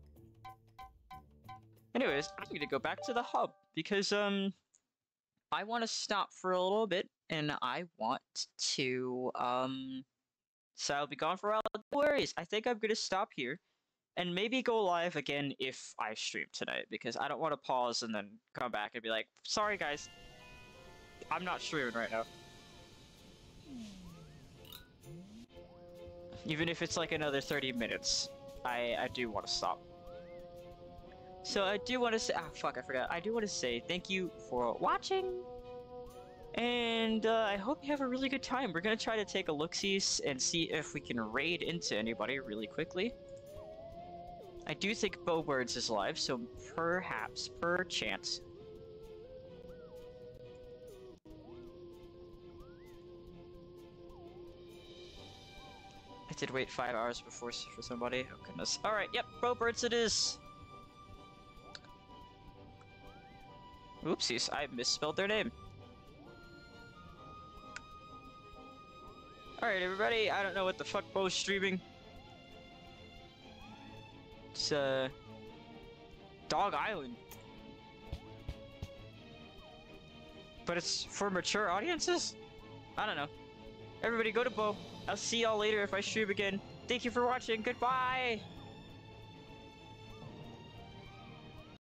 Speaker 1: Anyways, I'm gonna go back to the hub because I want to stop for a little bit and I want to so I'll be gone for a while. No worries. I think I'm gonna stop here and maybe go live again if I stream tonight because I don't want to pause and then come back and be like, sorry guys, I'm not streaming right now. Even if it's like another 30 minutes, I do want to stop. So I do want to say, fuck, I forgot. I do want to say thank you for watching, and I hope you have a really good time. We're gonna try to take a look-see and see if we can raid into anybody really quickly. I do think Bowbirds is live, so perhaps, perchance. I did wait 5 hours before for somebody. Oh goodness. Alright, yep, Brobirds it is. Oopsies, I misspelled their name. Alright everybody, I don't know what the fuck Bo's streaming. It's Dog Island. But it's for mature audiences? I don't know. Everybody go to Bo. I'll see y'all later if I stream again. Thank you for watching. Goodbye!